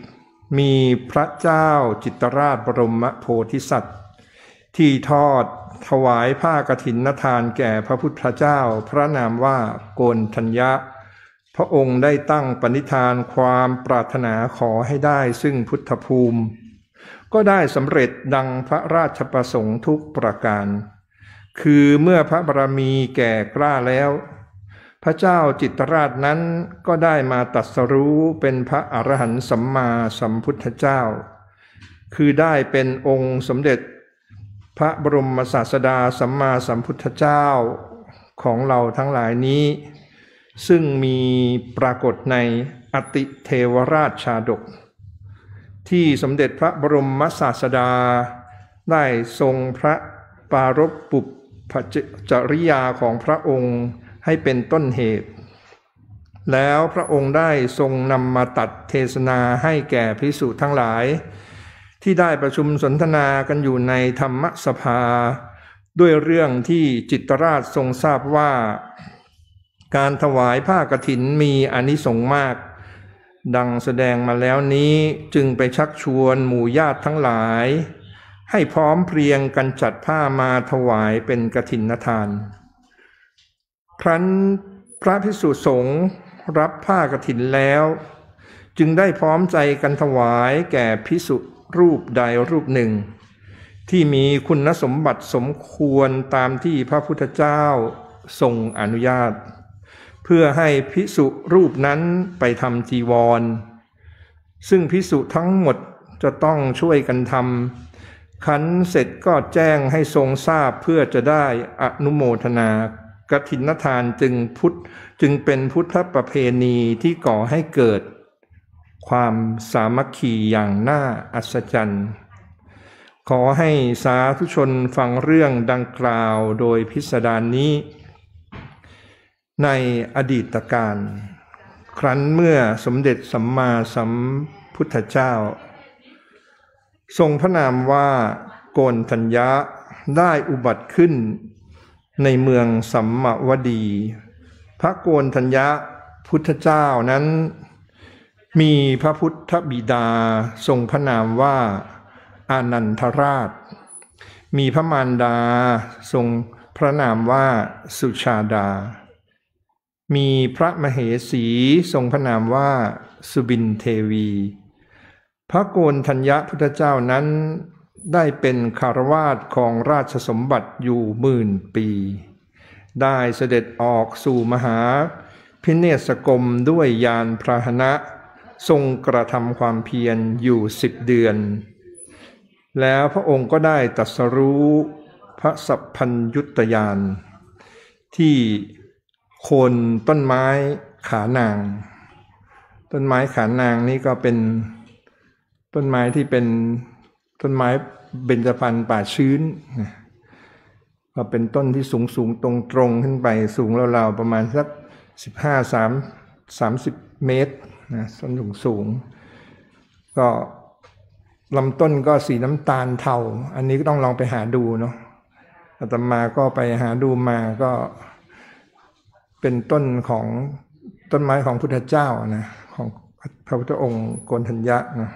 มีพระเจ้าจิตรราชบรมโพธิสัตว์ที่ทอดถวายผ้ากฐินทานแก่พระพุทธเจ้าพระนามว่าโกณฑัญญะพระองค์ได้ตั้งปณิธานความปรารถนาขอให้ได้ซึ่งพุทธภูมิก็ได้สำเร็จดังพระราชประสงค์ทุกประการคือเมื่อพระบารมีแก่กล้าแล้วพระเจ้าจิตรราชนั้นก็ได้มาตรัสรู้เป็นพระอรหันตสัมมาสัมพุทธเจ้าคือได้เป็นองค์สมเด็จพระบรมศาสดาสัมมาสัมพุทธเจ้าของเราทั้งหลายนี้ซึ่งมีปรากฏในอติเทวราชชาดกที่สมเด็จพระบรมศาสดาได้ทรงพระปารภปุปจริยาของพระองค์ให้เป็นต้นเหตุแล้วพระองค์ได้ทรงนำมาตัดเทศนาให้แก่ภิกษุทั้งหลายที่ได้ประชุมสนทนากันอยู่ในธรรมสภาด้วยเรื่องที่จิตรราชทรงทราบว่าการถวายผ้ากฐินมีอานิสงส์มากดังแสดงมาแล้วนี้จึงไปชักชวนหมู่ญาติทั้งหลายให้พร้อมเพรียงกันจัดผ้ามาถวายเป็นกฐินทานครั้นพระภิกษุสงฆ์รับผ้ากฐินแล้วจึงได้พร้อมใจกันถวายแก่ภิกษุรูปใดรูปหนึ่งที่มีคุณสมบัติสมควรตามที่พระพุทธเจ้าทรงอนุญาตเพื่อให้ภิกษุรูปนั้นไปทำจีวรซึ่งภิกษุทั้งหมดจะต้องช่วยกันทำขันเสร็จก็แจ้งให้ทรงทราบเพื่อจะได้อนุโมทนากฐินทานจึงพุทธจึงเป็นพุทธประเพณีที่ก่อให้เกิดความสามัคคีอย่างน่าอัศจรรย์ขอให้สาธุชนฟังเรื่องดังกล่าวโดยพิสดารนี้ในอดีตการครั้นเมื่อสมเด็จสัมมาสัมพุทธเจ้าทรงพระนามว่าโกณฑัญญะได้อุบัติขึ้นในเมืองสัมมวดีพระโกณฑัญญะพุทธเจ้านั้นมีพระพุทธบิดาทรงพระนามว่าอานันทราชมีพระมารดาทรงพระนามว่าสุชาดามีพระมเหสีทรงพระนามว่าสุบินเทวีพระโกณฑัญญะพุทธเจ้านั้นได้เป็นคารวาสของราชสมบัติอยู่หมื่นปีได้เสด็จออกสู่มหาพิเนศกรมด้วยยานพาหนะทรงกระทำความเพียรอยู่สิบเดือนแล้วพระองค์ก็ได้ตรัสรู้พระสัพพัญญุตญาณที่โคนต้นไม้ขานางต้นไม้ขานางนี่ก็เป็นต้นไม้ที่เป็นต้นไม้เบญจพรรณป่าชื้นก็เป็นต้นที่สูงสูงตรงตรงขึ้นไปสูงราวๆประมาณสักสิบห้าสามสามสิบเมตรนะต้นสูงสูงก็ลำต้นก็สีน้ำตาลเทาอันนี้ก็ต้องลองไปหาดูเนาะอาตมาก็ไปหาดูมาก็เป็นต้นของต้นไม้ของพุทธเจ้านะของพระพุทธองค์โกณฑัญญะนะ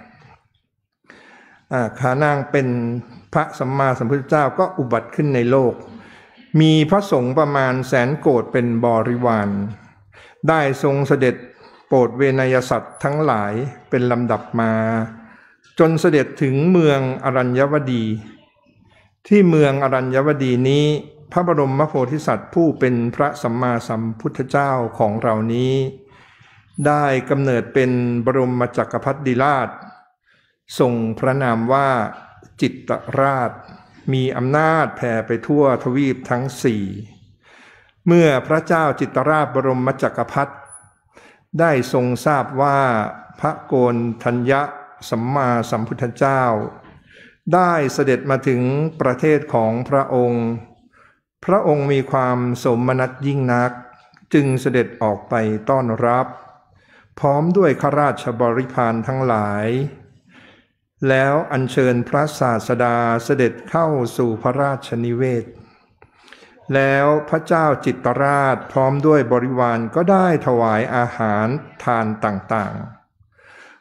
ขานางเป็นพระสัมมาสัมพุทธเจ้าก็อุบัติขึ้นในโลกมีพระสงฆ์ประมาณแสนโกฏเป็นบริวารได้ทรงเสด็จโปรดเวนยสัตว์ทั้งหลายเป็นลำดับมาจนเสด็จถึงเมืองอรัญญวดีที่เมืองอรัญญวดีนี้พระบรมโพธิสัตว์ผู้เป็นพระสัมมาสัมพุทธเจ้าของเรานี้ได้กำเนิดเป็นบรมจักรพรรดิราชทรงพระนามว่าจิตตราชมีอำนาจแผ่ไปทั่วทวีปทั้งสี่เมื่อพระเจ้าจิตตราชบรมจักรพรรดิได้ทรงทราบว่าพระโกณฑัญญะสัมมาสัมพุทธเจ้าได้เสด็จมาถึงประเทศของพระองค์พระองค์มีความสมนัสยิ่งนักจึงเสด็จออกไปต้อนรับพร้อมด้วยข้าราชบริพารทั้งหลายแล้วอัญเชิญพระศาสดาเสด็จเข้าสู่พระราชนิเวศแล้วพระเจ้าจิตตราชพร้อมด้วยบริวารก็ได้ถวายอาหารทานต่างๆ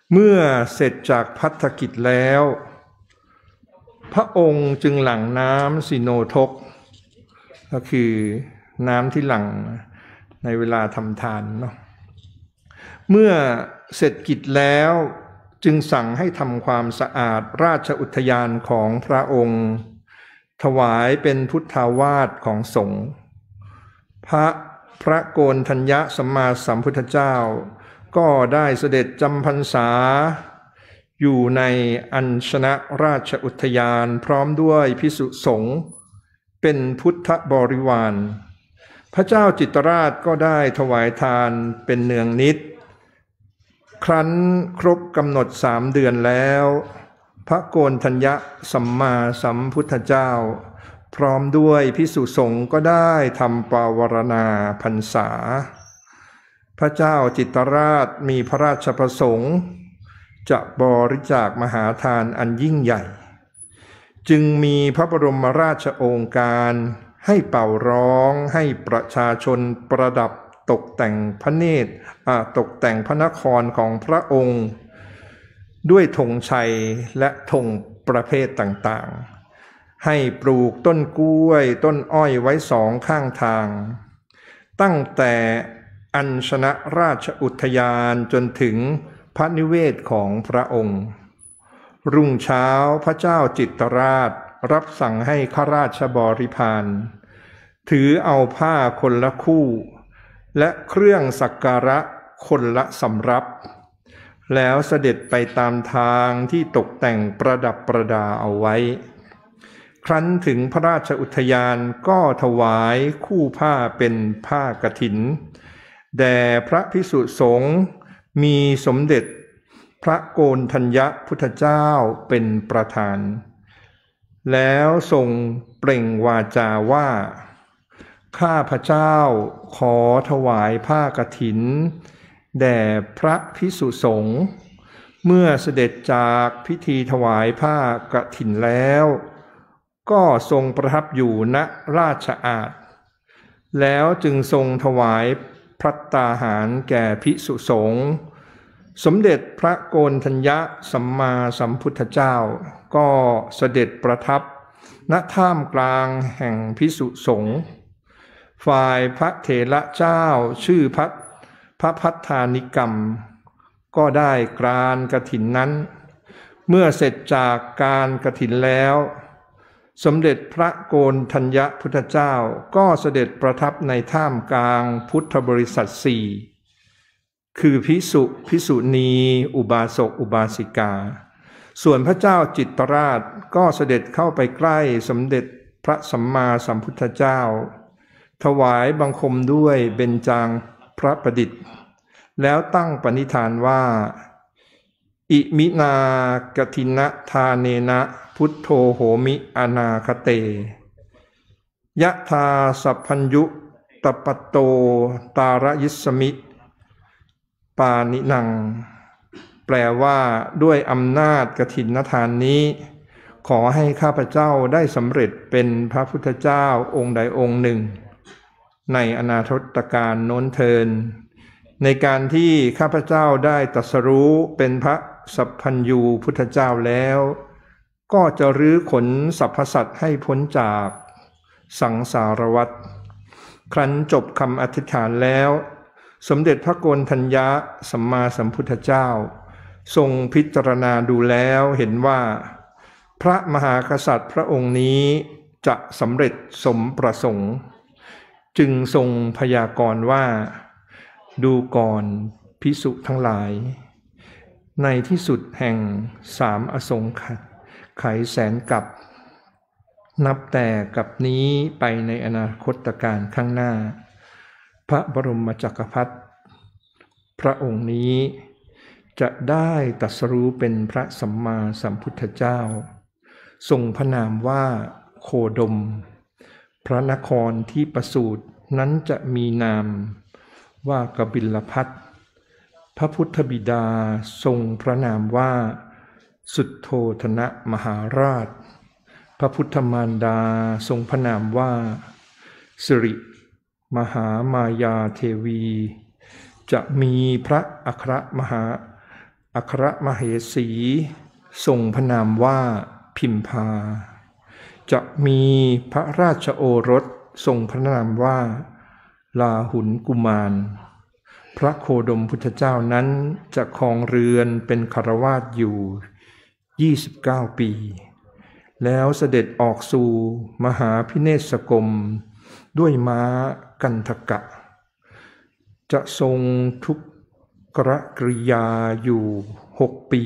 เมื่อเสร็จจากภัตตกิจแล้วพระองค์จึงหลั่งน้ำสิโนทกก็คือน้ำที่หลั่งในเวลาทำทานเนาะเมื่อเสร็จกิจแล้วจึงสั่งให้ทำความสะอาดราชอุทยานของพระองค์ถวายเป็นพุทธาวาสของสงฆ์พระพระโกณฑัญญสัมมาสัมพุทธเจ้าก็ได้เสด็จจำพรรษาอยู่ในอัญชนะราชอุทยานพร้อมด้วยภิกษุสงฆ์เป็นพุทธบริวารพระเจ้าจิตรราชก็ได้ถวายทานเป็นเนืองนิดครั้นครบกำหนดสามเดือนแล้วพระโกณฑัญญสัมมาสัมพุทธเจ้าพร้อมด้วยภิกษุสงฆ์ก็ได้ทำปวารณาพรรษาพระเจ้าจิตรราชมีพระราชประสงค์จะบริจาคมหาทานอันยิ่งใหญ่จึงมีพระบรมราชโองการให้เป่าร้องให้ประชาชนประดับตกแต่งพระเนตรตกแต่งพระนครของพระองค์ด้วยธงชัยและธงประเภทต่างๆให้ปลูกต้นกล้วยต้นอ้อยไว้สองข้างทางตั้งแต่อัญชนะราชอุทยานจนถึงพระนิเวศของพระองค์รุ่งเช้าพระเจ้าจิตรราชรับสั่งให้ข้าราชบริพารถือเอาผ้าคนละคู่และเครื่องสักการะคนละสำรับแล้วเสด็จไปตามทางที่ตกแต่งประดับประดาเอาไว้ครั้นถึงพระราชอุทยานก็ถวายคู่ผ้าเป็นผ้ากฐินแด่พระภิกษุสงฆ์มีสมเด็จพระโกณฑัญญพุทธเจ้าเป็นประธานแล้วทรงเปล่งวาจาว่าข้าพเจ้าขอถวายผ้ากฐินแด่พระภิกษุสงฆ์เมื่อเสด็จจากพิธีถวายผ้ากฐินแล้วก็ทรงประทับอยู่ณราชอาณแล้วจึงทรงถวายภัตตาหารแก่ภิกษุสงฆ์สมเด็จพระโกณฑัญญสัมมาสัมพุทธเจ้าก็เสด็จประทับณท่ามกลางแห่งภิกษุสงฆ์ฝ่ายพระเถระเจ้าชื่อพระพระพัฒานิกรรมก็ได้กรานกฐินนั้นเมื่อเสร็จจากการกฐินแล้วสมเด็จพระโกณฑัญญพุทธเจ้าก็เสด็จประทับในท่ามกลางพุทธบริษัทสี่คือภิกษุภิกษุณีอุบาสกอุบาสิกาส่วนพระเจ้าจิตรราชก็เสด็จเข้าไปใกล้สมเด็จพระสัมมาสัมพุทธเจ้าถวายบังคมด้วยเบญจางพระประดิษฐ์แล้วตั้งปณิธานว่าอิมินากฐินทาเนนะพุทโธโหมิอนาคเตยะธาสัพพัญยุตปตโตตารยิสมิปานินังแปลว่าด้วยอำนาจกฐินทานนี้ขอให้ข้าพเจ้าได้สำเร็จเป็นพระพุทธเจ้าองค์ใดองค์หนึ่งในอนาคตการโน้นเทินในการที่ข้าพเจ้าได้ตรัสรู้เป็นพระสัพพัญญูพุทธเจ้าแล้วก็จะรื้อขนสรรพสัตว์ให้พ้นจากสังสารวัฏครั้นจบคำอธิษฐานแล้วสมเด็จพระโกณฑัญญสัมมาสัมพุทธเจ้าทรงพิจารณาดูแล้วเห็นว่าพระมหากษัตริย์พระองค์นี้จะสำเร็จสมประสงค์จึงทรงพยากรณ์ว่าดูก่อนภิกษุทั้งหลายในที่สุดแห่งสามอสงไขยแสนกับนับแต่กับนี้ไปในอนาคตการข้างหน้าพระบรมจักรพรรดิพระองค์นี้จะได้ตรัสรู้เป็นพระสัมมาสัมพุทธเจ้าทรงพระนามว่าโคดมพระนครที่ประสูตินั้นจะมีนามว่ากบิลพัสสพระพุทธบิดาทรงพระนามว่าสุทโธทนะมหาราชพระพุทธมารดาทรงพระนามว่าสิริมหามายาเทวีจะมีพระอัครมหาอัครมเหสีทรงพระนามว่าพิมพาจะมีพระราชโอรสทรงพระนามว่าลาหุนกุมารพระโคดมพุทธเจ้านั้นจะครองเรือนเป็นคฤหัสถ์อยู่ยี่สิบเก้าปีแล้วเสด็จออกสู่มหาพิเนศกรมด้วยม้ากันทกะจะทรงทุกขกริยาอยู่หกปี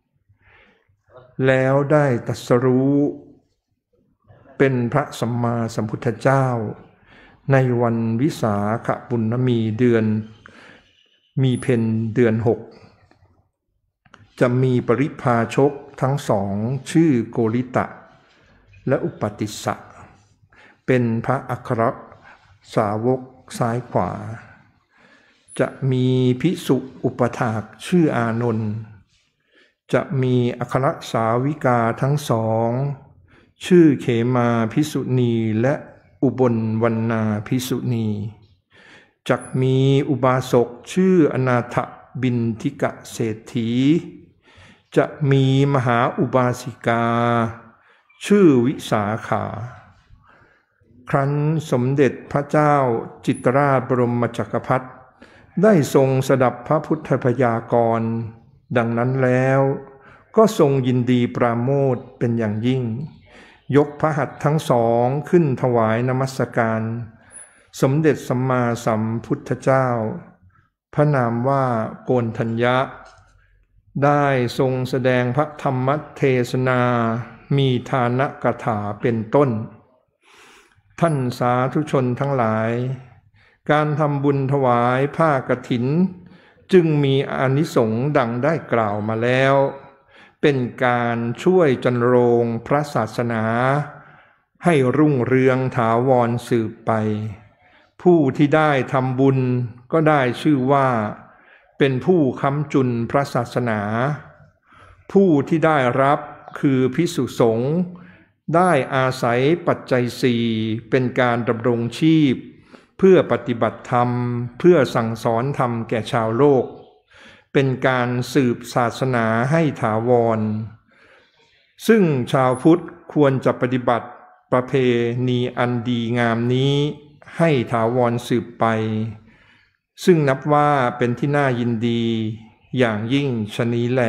แล้วได้ตรัสรู้เป็นพระสัมมาสัมพุทธเจ้าในวันวิสาขบุณมีเดือนมีเพ็ญเดือนหกจะมีปริพาชกทั้งสองชื่อโกริตะและอุปติสสะเป็นพระอัครสาวกซ้ายขวาจะมีภิกษุอุปถากชื่ออานนท์จะมีอัครสาวิกาทั้งสองชื่อเขมาภิกษุณีและอุบลวรรณาภิกษุณีจักมีอุบาสกชื่ออนาถบินทิกะเศรษฐีจะมีมหาอุบาสิกาชื่อวิสาขาครั้นสมเด็จพระเจ้าจิตรราชบรมจักรพรรดิได้ทรงสดับพระพุทธพยากรณ์ดังนั้นแล้วก็ทรงยินดีปราโมทย์เป็นอย่างยิ่งยกพระหัตถ์ทั้งสองขึ้นถวายนมัสการสมเด็จสัมมาสัมพุทธเจ้าพระนามว่าโกณฑัญญะได้ทรงแสดงพระธรรมเทศนามีทานกถาเป็นต้นท่านสาธุชนทั้งหลายการทำบุญถวายผ้ากฐินจึงมีอานิสงส์ดังได้กล่าวมาแล้วเป็นการช่วยจันโรงพระศาสนาให้รุ่งเรืองถาวรสืบไปผู้ที่ได้ทำบุญก็ได้ชื่อว่าเป็นผู้ค้ำจุนพระศาสนาผู้ที่ได้รับคือภิกษุสงฆ์ได้อาศัยปัจจัยสี่เป็นการดำรงชีพเพื่อปฏิบัติธรรมเพื่อสั่งสอนธรรมแก่ชาวโลกเป็นการสืบศาสนาให้ถาวรซึ่งชาวพุทธควรจะปฏิบัติประเพณีอันดีงามนี้ให้ถาวรสืบไปซึ่งนับว่าเป็นที่น่ายินดีอย่างยิ่งชนี้แล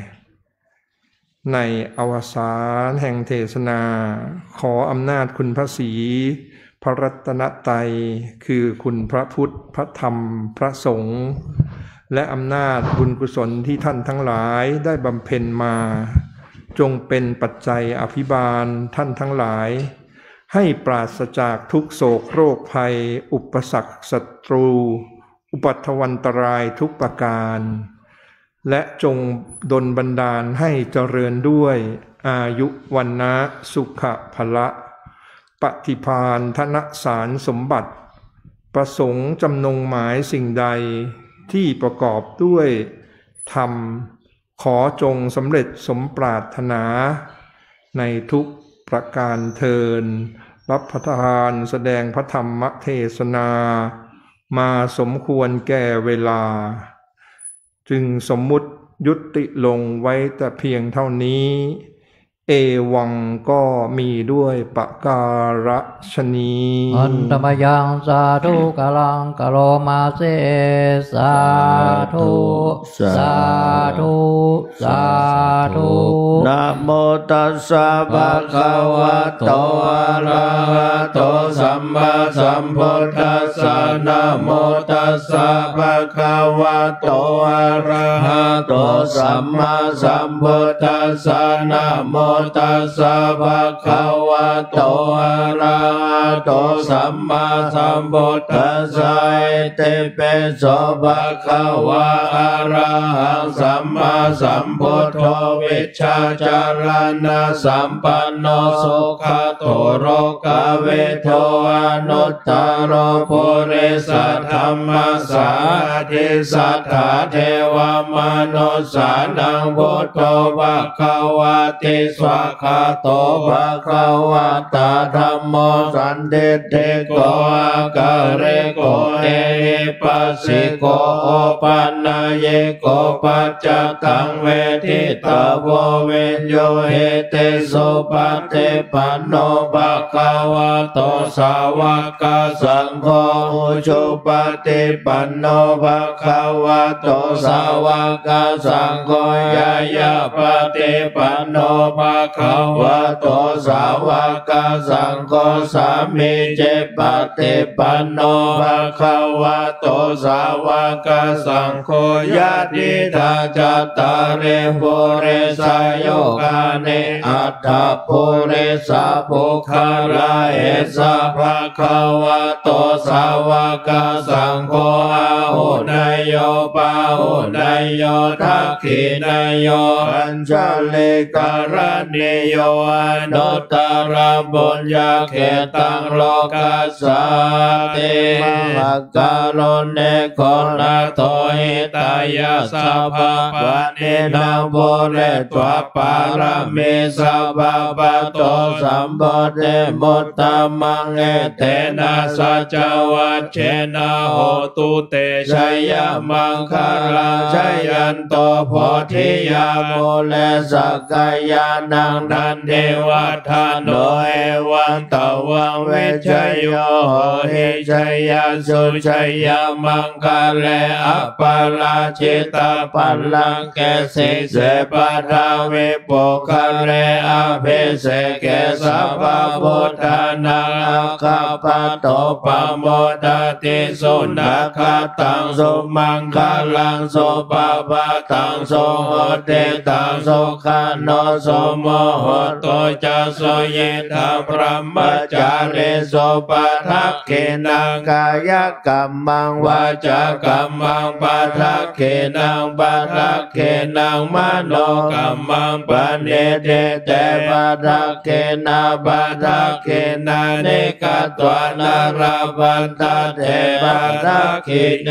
ในอวสานแห่งเทศนาขออำนาจคุณพระศรีพระรัตนตรัยคือคุณพระพุทธพระธรรมพระสงฆ์และอำนาจบุญกุศลที่ท่านทั้งหลายได้บำเพ็ญมาจงเป็นปัจจัยอภิบาลท่านทั้งหลายให้ปราศจากทุกโศกโรคภัยอุปสรรคศัตรูอุปัฏวันตรายทุกประการและจงดลบันดาลให้เจริญด้วยอายุวันนะสุขภละปฏิภาณธนสารสมบัติประสงค์จำนงหมายสิ่งใดที่ประกอบด้วยธรรมขอจงสำเร็จสมปรารถนาในทุกประการเทินรับประทานแสดงพระธรรมเทศนามาสมควรแก่เวลาจึงสมมุติยุติลงไว้แต่เพียงเท่านี้เอวังก็มีด้วยปการฉนี้อันตมยังสาธุกาลังกโลมาเสสาธุสาธุสาธุนะโมตัสสะภะคะวะโตอะระหะโตสัมมาสัมพุทธัสสะนะโมตัสสะภะคะวะโตอะระหะโตสัมมาสัมพุทธัสสะนะโมตัสสะภะคะวะโตอะระหะโตสัมมาสัมพุทธัสสะเตเปโสภะคะวะอะระหังสัมมาสัมพุทโธวิชชาจารณะสัมปันโนสุขโตโรกเวโทอนุตตโรปุริสัทธัมมัสสาธิสัทธาเทวมนุสสานังพุทโธภะคะวะติสสัคคาโตภะคะวะตาธัมโมสันทิฏฐิโกอาการิโกเอหิปัสสิโกโอปันนายโกปัจจตังเวทิตาโววิญโยเหติสุปฏิปันโนภะคะวะโตสาวกสังโฆอุชุปฏิปันโนภะคะวะโตสาวกสังโฆยายาปฏิปันโนภะคะวะโตสาวกสังโฆสามีเจปฏิปันโนภะคะวะโตสาวกสังโฆญาติทาจตาริปุเรสายโยกาเนอัตถปุเรสาภุคาราเอสะภะคะวะโตสาวกสังโฆอาหุนายโยปาหุนายโยทักขินายโยอัญชลิการณิโยอนุตตรบุญญาเขตังโลกัสสาติมหาการุณเนโกนาโตหิตายาสัพพะปะเนนาโบเรตวะปารมีสัพพะปะโตสัมโพเทมุตตมังเอเตนะสัจวัชเชนะโหตุเตชัยมังคาราชัยยันโตโพธิยาโมเลสักกายานังนันเทวทานโนเอวันตวังเวชโยโหหิชัยยสุชัยยมังคาเลอปาราชิตาปัลลังเกสิเสปะทาวิปุคาเรอภิเสเกสัพพะพุทธานังอาคาปะโตปะโมทติสุนัขตังสุมังคลังสุปะปะตังสุโหติตังสุขันโนสุโมโหตุจะสุยิทาพระมจาริสุปะทักขินังกายกรรมังวาจากรรมังปะทักขินังปะทักขินังมโนกรรมังปะเนเตเตปะทักขินาปะทักขินานิกตวานาราปันตเทปะทักขิเน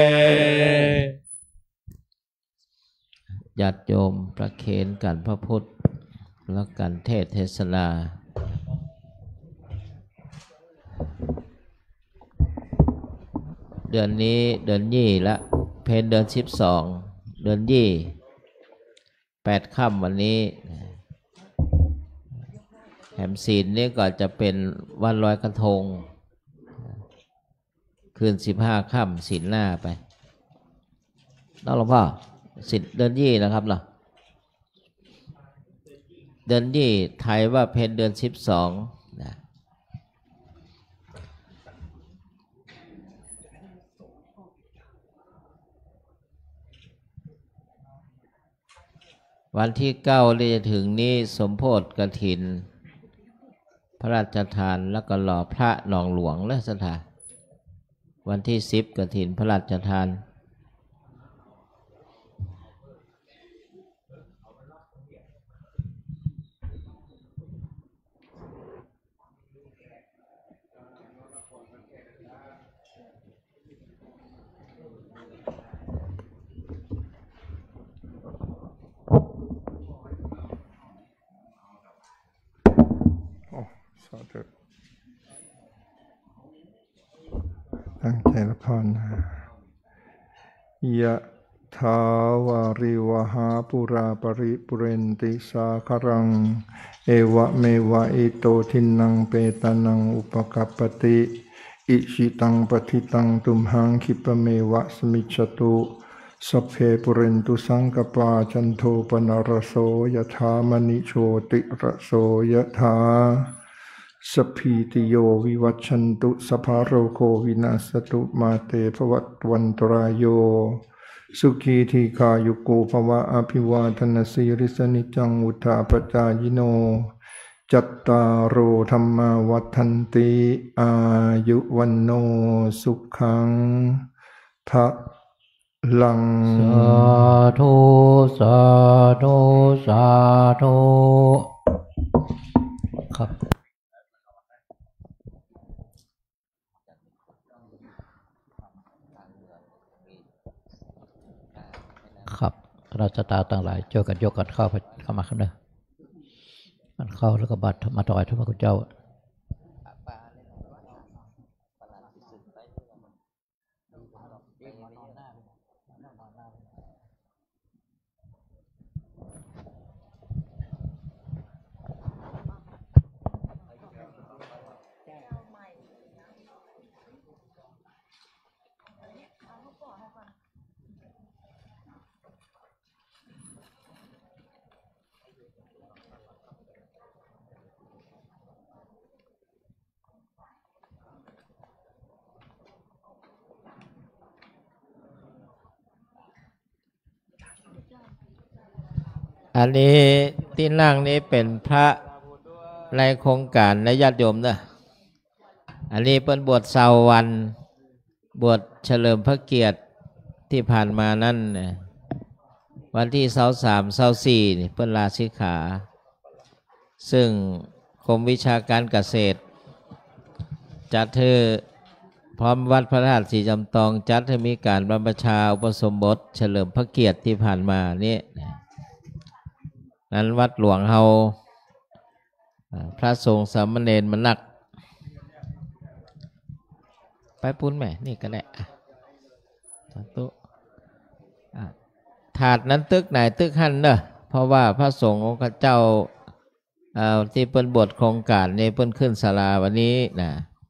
ญาติโยมประเคนกันพระพุทธแล้วกันเทศเทศนาเดือนนี้เดือนยี่ละเพนเดือนสิบสองเดือนยี่แปดค่ำวันนี้แหมศีลนี่ก็จะเป็นวันลอยกระทงคืนสิบห้าค่ำศีลหน้าไปน้องหลวงพ่อศีลเดือนยี่นะครับเหรอเดือนยี่ไทยว่าเพนเดือนสิบสองนะวันที่เก้าที่จะถึงนี้สมโภชกฐินพระราชทานแล้วก็หล่อพระหนองหลวงและสถานวันที่สิบกฐินพระราชทานตั้งใจละพรนะยะถาวาริวหาปุราปริปุเรนติสาครังเอวะเมวะอิโตทินังเปตานังอุปกัปปติอิชิตังปฏิตังตุมหังคิปเมวะสมิจฉตุสัพเพปุเรนตุสังกปาจันโทปนรโสยถามณิโชติระโสยถาสัพพิติโยวิวัชชันตุสัพพะโรโควินาศตุมาเตภวัตวันตรายโยสุขีทีคายุโกภวะอภิวาทนาสีริสนิจังอุทาปจายโนจัตตารโอธัมมาวัฏันติอายุวันโนสุขังภะลังสาธุสาธุสาธุครับครับเราจะตาต่างหลายเจอกันยกกันเข้าเข้ามาครับเนอะเข้าแล้วก็บัตรมาถวายพระพุทธเจ้าอันนี้ที่นั่งนี้เป็นพระในโครงการในญาติโยมนะอันนี้เป็นบวชเสาวันบวชเฉลิมพระเกียรติที่ผ่านมานั่นวันที่เสาสามเสาสี่เพิ่นลาสิกขา ซึ่งกรมวิชาการเกษตรจัดเธอพร้อมวัดพระธาตุศรีจำตองจัดให้มีการบรรพชาอุปสมบทเฉลิมพระเกียรติที่ผ่านมานี่นั้นวัดหลวงเฮาพระสงฆ์สามเณรมันนักไปปุ้นแม่นี่ก็ได้สาธุถาดนั้นตึกไหนตึกหันเนอะเพราะว่าพระสงฆ์องค์เจ้าที่เปิ้นบวชโครงการในเปิ้นขึ้นศาลาวันนี้นะ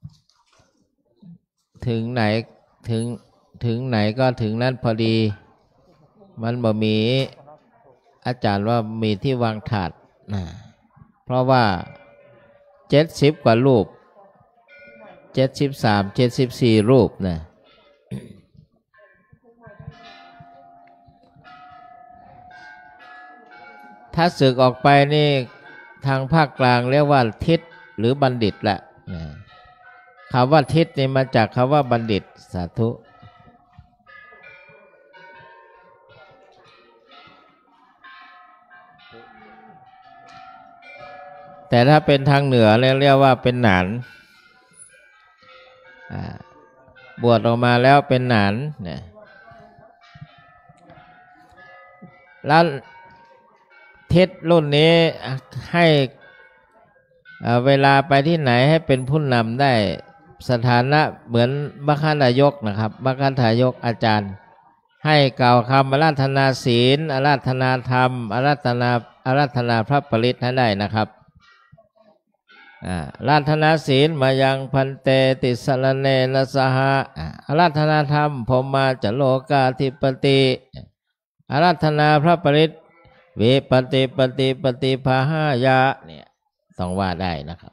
ถึงไหนถึงถึงไหนก็ถึงนั้นพอดีมันบ่มีอาจารย์ว่ามีที่วางถาดนะเพราะว่าเจ็ดสิบกว่ารูปเจ็ดสิบสามเจ็ดสิบสี่รูปนะถ้าศึกออกไปนี่ทางภาคกลางเรียกว่าทิศหรือบัณฑิตแหละคำว่าทิศนี่มาจากคำว่าบัณฑิตสาธุแต่ถ้าเป็นทางเหนือเรียกว่าเป็นหนานบวชออกมาแล้วเป็นหนานเนี่ยแล้วทิศรุ่นนี้ให้เวลาไปที่ไหนให้เป็นผู้นำได้สถานะเหมือนมัคคณายกนะครับมัคคณายกอาจารย์ให้กล่าวคำอาราธนาศีลอาราธนาธรรมอาราธนาอาราธนาพระปริตให้ได้นะครับอาราธนาศีลมายังพันเตติสรณเนนะสหะอาราธนาธรรมพรหมาจโลกาธิปติอาราธนาพระปริตเวปฏิปฏิปฏิภาหายะเนี่ยต้องว่าได้นะครับ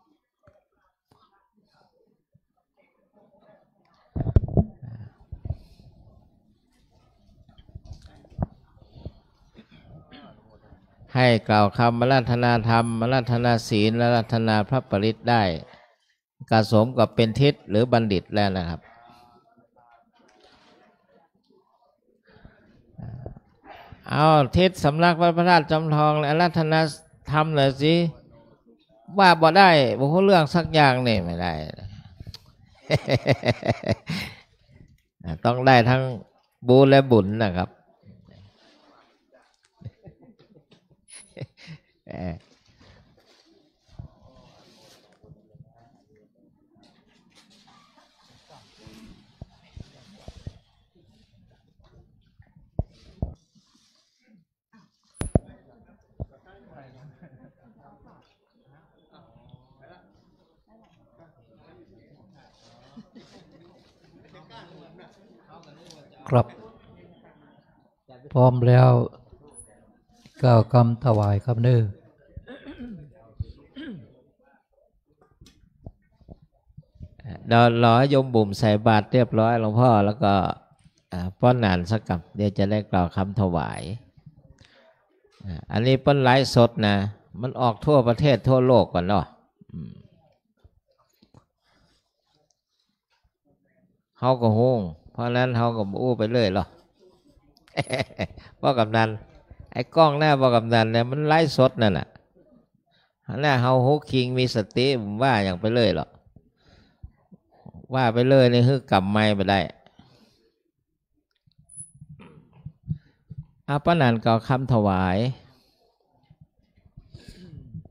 ให้กล่าวคำอาราธนาธรรมอาราธนาศีลอาราธนาพระปริตได้กสมกับเป็นทิศหรือบัณฑิตแล้วนะครับเอาทิศสำนักวัดพระธาตุจำทองและอาราธนาธรรมเลยสิว่าบ่ได้บ่รู้เรื่องสักอย่างนี่ไม่ได้ ต้องได้ทั้งบูและบุญนะครับครับพร้อมแล้วกล่าวคำถวายครับเน้อเรารอโยมบุ่มใส่บาตรเรียบร้อยหลวงพ่อแล้วก็ป้อนนานสักกับเดี๋ยวจะได้กล่าวคำถวายอันนี้ป้อนไลฟ์สดนะมันออกทั่วประเทศทั่วโลกก่อนเนาะเขาก็ฮงเพราะนั้นเขาก็อู้ไปเรื่อยหรอพ่อกำนันไอ้กล้องหน้าพ่อกำนันเนี่ยมันไลฟ์สดนั่นแหละหน้าเขาฮุกคิงมีสติผมว่าอย่างไปเรื่อยหรอว่าไปเลยนี่คือกลับไม่ไปได้อาปนันกล่าวคำถวาย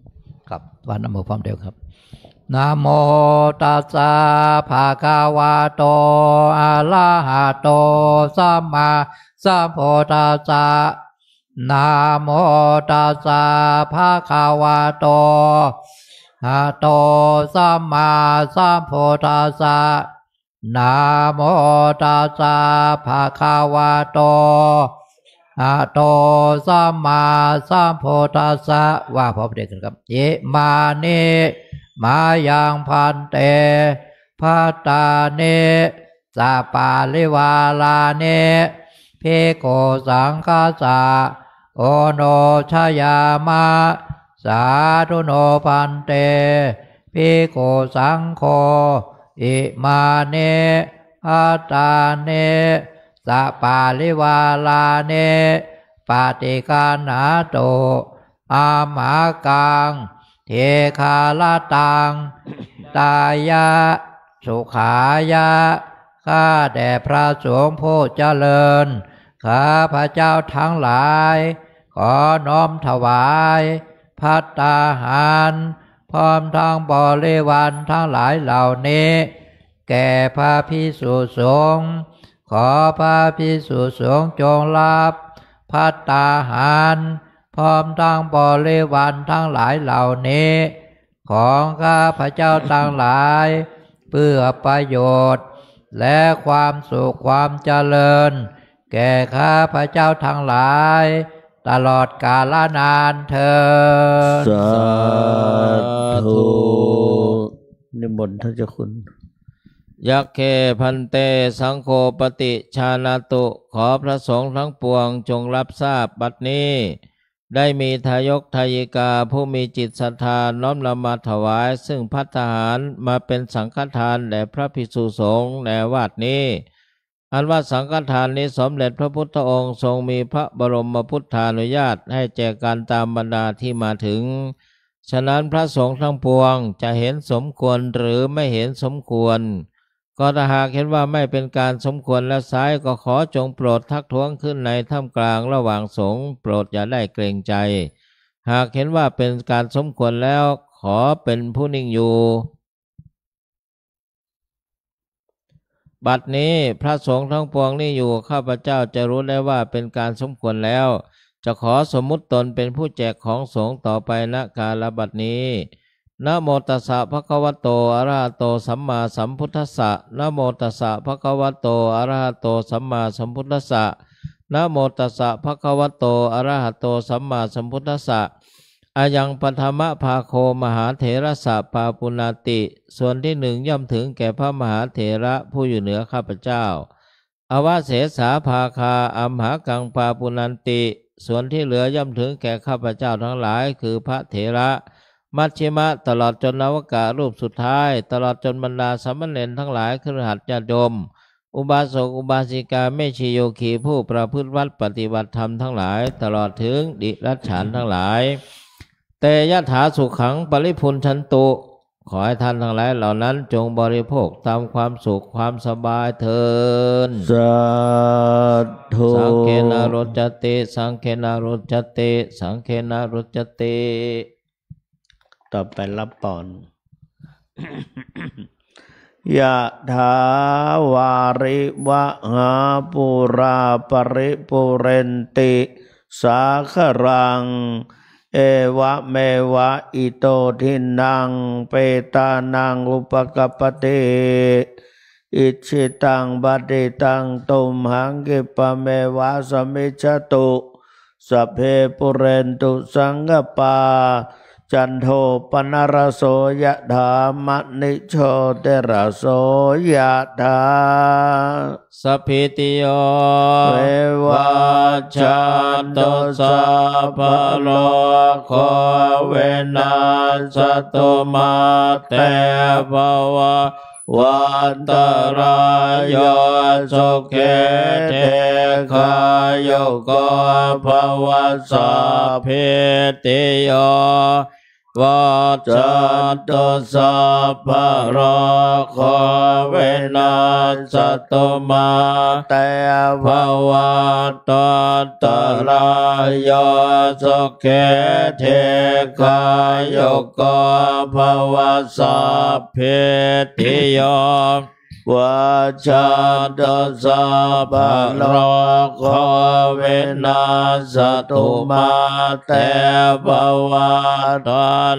กับวันนะโมพร้อมเดียวครับนะโมตัสสะภะคะวะโตอะระหะโตสัมมาสัมพุทธัสสะนะโมตัสสะภะคะวะโตอะโตสัมมาสัมพุทธัสสะนะโมตัสสะภะคะวะโตอะโตสัมมาสัมพุทธัสสะว่าพร้อมเดียวกันครับอิมานิมายังพันเตภัตตาเนสาปาลิวาลาเนเพโกสังฆาสะโอโนชยามะสาธุโนพันเตเพโกสังโฆอิมาเนภัตตาเนสาปาลิวาลาเนปฏิกานาโตอามากังเทคาลตังตายะสุขายะข้าแด่พระสงฆ์ผู้เจริญข้าพระเจ้าทั้งหลายขอน้อมถวายภัตตาหารพร้อมทั้งบริวารทั้งหลายเหล่านี้แก่พระภิกษุสงฆ์ขอพระภิกษุสงฆ์จงรับภัตตาหารพร้อมทั้งบริวารทั้งหลายเหล่านี้ของข้าพระเจ้าทั้งหลายเพื่อประโยชน์และความสุขความเจริญแก่ข้าพระเจ้าทั้งหลายตลอดกาลนานเถิดสาธุนิมนต์ท่านเจ้าคุณยักเคพันเตสังโฆปฏิชานาตุขอพระสงฆ์ทั้งปวงจงรับทราบบัดนี้ได้มีทายกทายิกาผู้มีจิตศรัทธาน้อมนำมาถวายซึ่งภัตตาหารมาเป็นสังฆทานแด่พระภิกษุสงฆ์ในวาดนี้อันว่าสังฆทานนี้สมเด็จพระพุทธองค์ทรงมีพระบรมพุทธานุญาตให้แจกการตามบรรดาที่มาถึงฉะนั้นพระสงฆ์ทั้งปวงจะเห็นสมควรหรือไม่เห็นสมควรก็ถ้าหากเห็นว่าไม่เป็นการสมควรและไซร้ก็ขอจงโปรดทักท้วงขึ้นในท่ามกลางระหว่างสงฆ์โปรดอย่าได้เกรงใจหากเห็นว่าเป็นการสมควรแล้วขอเป็นผู้นิ่งอยู่บัดนี้พระสงฆ์ทั้งปวงนี่อยู่ข้าพเจ้าจะรู้ได้ว่าเป็นการสมควรแล้วจะขอสมมุติตนเป็นผู้แจกของสงฆ์ต่อไปณกาลบัดนี้นะโมตัสสะภะคะวะโตอะระหะโตสัมมาสัมพุทธัสสะนะโมตัสสะภะคะวะโตอะระหะโตสัมมาสัมพุทธัสสะนะโมตัสสะภะคะวะโตอะระหะโตสัมมาสัมพุทธัสสะอายังปัทมะภาโคมหาเถระสะปาปุณาติส่วนที่หนึ่งย่อมถึงแก่พระมหาเถระผู้อยู่เหนือข้าพเจ้าอวเสสาภาคาอัมหากังปาปุณันติส่วนที่เหลือย่อมถึงแก่ข้าพเจ้าทั้งหลายคือพระเถระมัชฌิมะตลอดจนนวกะรูปสุดท้ายตลอดจนบรรดาสามเณรทั้งหลายคฤหัสถ์ญาติโยมอุบาสกอุบาสิกาเมชีโยคีผู้ประพฤติวัดปฏิบัติธรรมทั้งหลายตลอดถึงดิรัจฉานทั้งหลายเตยถาสุขังปริพุนชันตุขอให้ท่านทั้งหลายเหล่านั้นจงบริโภคตามความสุขความสบายเถิดสาธุสังเกนารจติสังเกนารจติสังเกนารจติต่อไปรับปอนยะถาวาริวะหาปุราปริปุเรนติสาครังเอวะเมวะอิโตทินังเปตานังอุปกัปปติอิชิตังบัติตังตุมหังกิปะเมวะสมิจฉตุสัพเพปุเรนตุสังฆปาจันโทปนรโสยะถามณิโชติรโสยะถาสัพพิติโยเววัชชันตุสัพพะโลกโควินาศตุมาเตภวะวันตรายโยสุเขเทคายุโกภวะสัพพิติโยวัจจันตุสัพพะโรโควินาศตุมาเตภวัตตรายโยสุเขเทกายโยโกภวสัพเพติโยวัจจันตุสัพพะโรโควินาศตุมาเตภวัตน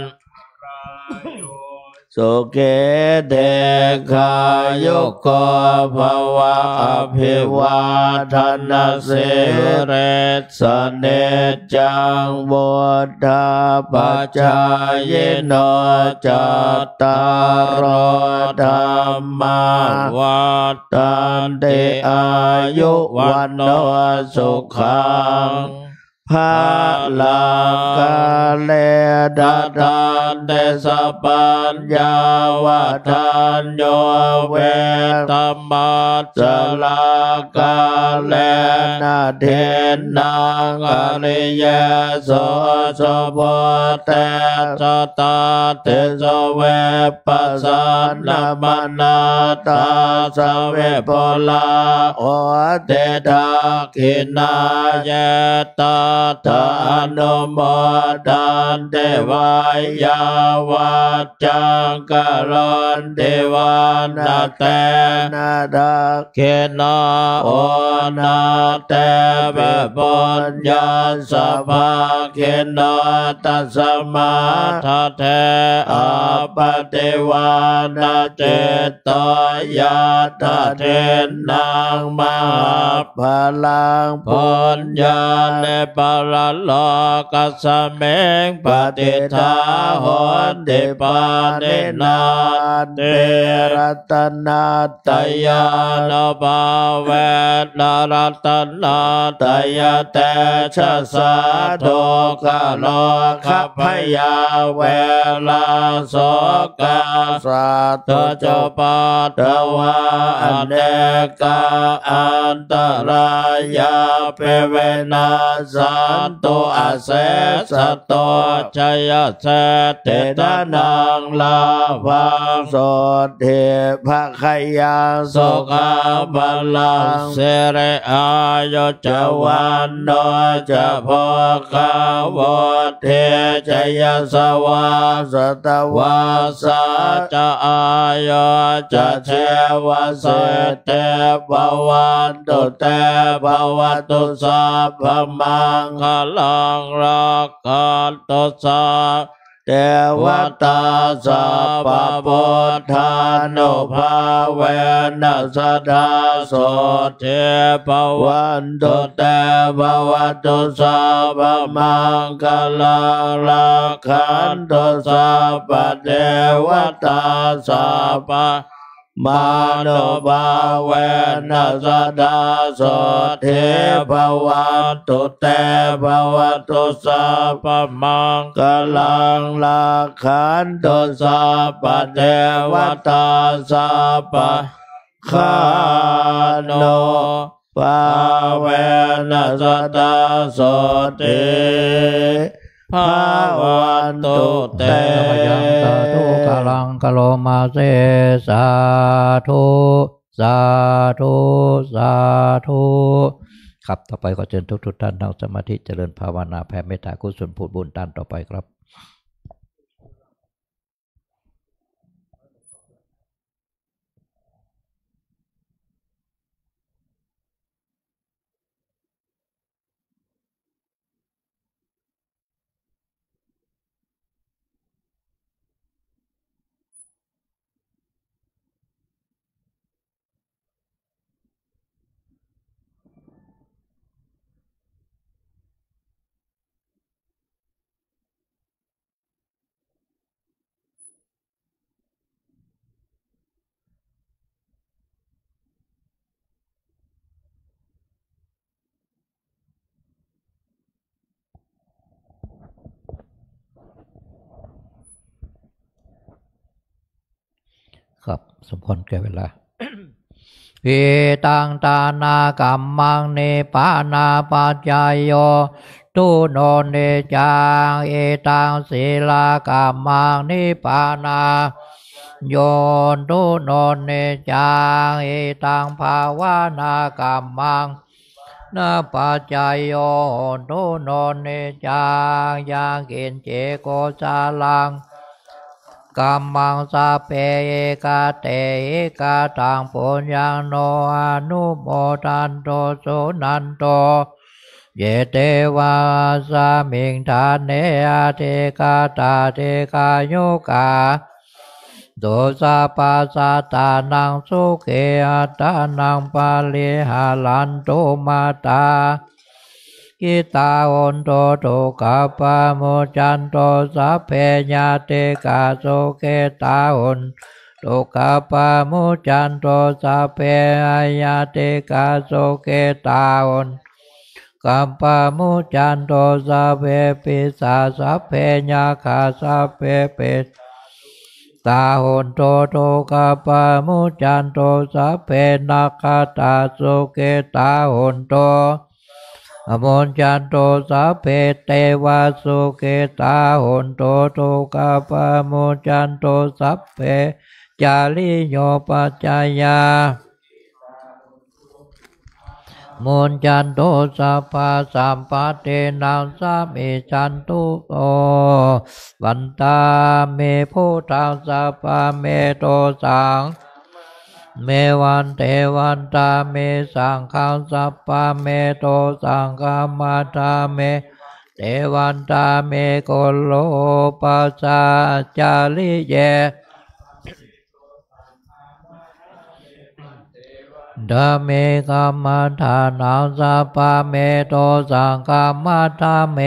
สุเกเทกายโยโกภวะอภิวาทนาสิเรสเนจังบุตตาปัจจายโนจัตตารโอธรรมาวัฏันติอายุวันโนสุขังภาลังกาเลดัตตันเตสะปัญญาวัฏันโยเวตมัสสะลากาเลนะเทนังอริยโสโสโพเตสตาเตสเวปัสสะนะมนาตาสเวโพลาโอเตทาคินายตาทานุโมทันเทวายาวัจจังกรณเทวานาเตนาดาเขนาโอนาเตเบปุญญาสภาเขนาตัสมาทะเทอปฏิวานาเจตยาตเทนังมหาพลังปุญญาเนปรโลกัสเมงปฏิทาหนติปาเนนาเตรัตนาตยานภาเวนะรัตนาตยเตชะสาโทกะโลคัพพยาเวลาโสกาสัตตจปัตตวาอเนกาอันตรายาเปเวนะสันตุอาเสสะโตชัยเสเตตานังลาภาโสเทภะขยาโสกาบาลังเสเรอายุจวันโนจะพกาวเทชัยสวาสตวาสาจะอายุจะเทวเสเตภวันตุเตภวตุสัพพมังคลังรักขันตุสัพเทวตาสัพพพุทธานุภาเวนัสดาโสเทภวันตุเตภวตุสัพพมังคลังรักขันตุสัพพเทวตาสัพพมาโนภาเวนัสดาโสเทภวันตุเตภวตุสัพพมังคลังรักขันตุสัพพเทวตาสัพพคาโนภาเวนัสดาโสเทภวันตุเตยังสาธุกาลังกะโลมาเสสาธุสาธุสาธุครับต่อไปก็เชิญทุกทุกท่านนั่งสมาธิเจริญภาวนาแผ่เมตตากุศลผลบุญด้านต่อไปครับครับสมควรแก่เวลา วิตังตานากัมมังเนปานาปัจจายโยตุโนเนจังเอตังศีลากามังนิพพานาโยนตุโนเนจังเอตังภาวนากามังนาปัจจายโยตุโนเนจังยังกินเจโกจาลังกัมมังสาเปเอกาเตเอกาตังปุญญังโนอนุโมทันโตสุนันโตเยเตวาสามิงทานเนอาเทกาตาเทกาโยกาโดสาปัสสะตานังสุเขอัตตานังปาลิหาลันโตมาตากิตาโอนโตโตกาปะโมจันโตสัพเพญาเตกาโสเกตาโอนโตกาปะโมจันโตสัพเพญาเตกาโสเกตาโอนกัมปะโมจันโตสัพเพปิสาสัพเพญาคาสัพเพปิตาโอนโตโตกาปะโมจันโตสัพเพนาคาตาโสเกตาโอนโตอโมจันโตสัพเพเตวาสุเกตาโหนโตโตกาปะโมจันโตสัพเพจาริโยปัจจายาโมจันโตสัพพะสัมปะเตนังสัมมิจันตุโอวันตาเมพุทธังสัพพะเมโตสังเมวันเทวันตาเมสังฆังสัพพะเมโตสังฆมาตาเมเทวันตาเมโกโลปัสสะจาริเยดาเมกัมมัฏฐานังสัพพะเมโตสังฆมาตาเม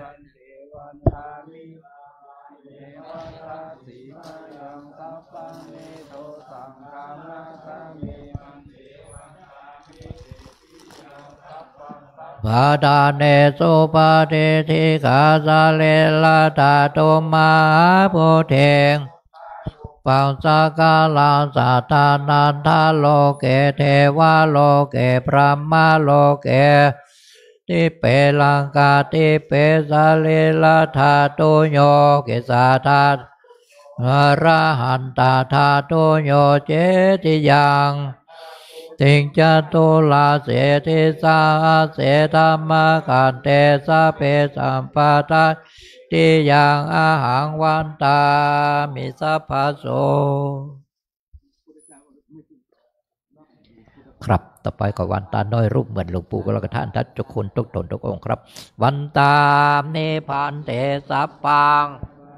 ปาดาเนสุปาเทธิกาสาเลลาตาโตมาโพเทงปังสกาลังสัทธานันทาโลเกเทวาโลเกพระมาโลเกติเปลังกาติเปสาเลลาธาโตโยเกสาธาอรหันตาธาโตโยเจติยังติงจตุลาเสติสาเสธรรมกันเตสะเปสัมปะทาติยังอาหังวันตามิสัพพะโสครับต่อไปก็วันตาน้อยรูปเหมือนหลวงปู่ก็แล้วกันท่านทัดทุกคนทุกตนทุกองค์ครับวันตาเนพันเตสัพพัง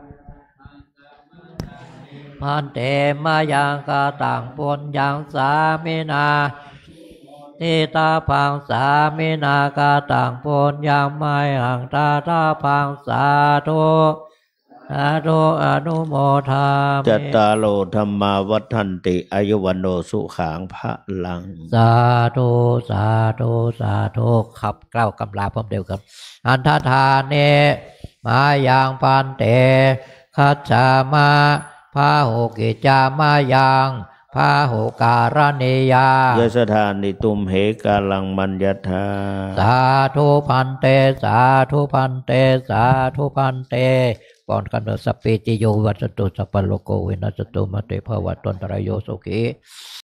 พันเตมายังกาต่างปนยังสามินาทิตาพังสามินากาต่างปนยังไม่หังตาตาพังสาธุสาธุอนุโมทามิจัตตาโลธรรมาวัฏันติอายุวันโนสุขังพระลังสาธุสาธุสาธุขับเกล้ากำลาพร้อมเดียวกันอันทธาเนมายังพันเตคัจฉามาพาหุกิจามายังพาหุการณิยายสถานิตุมเหกาลังมัญญทาสาธุพันเตสาธุพันเตสาธุพันเตก่อนกันสปิติโยวัจตุสัพพโลโกวินัสตุมะเตภวัตตันตรายโยสุขี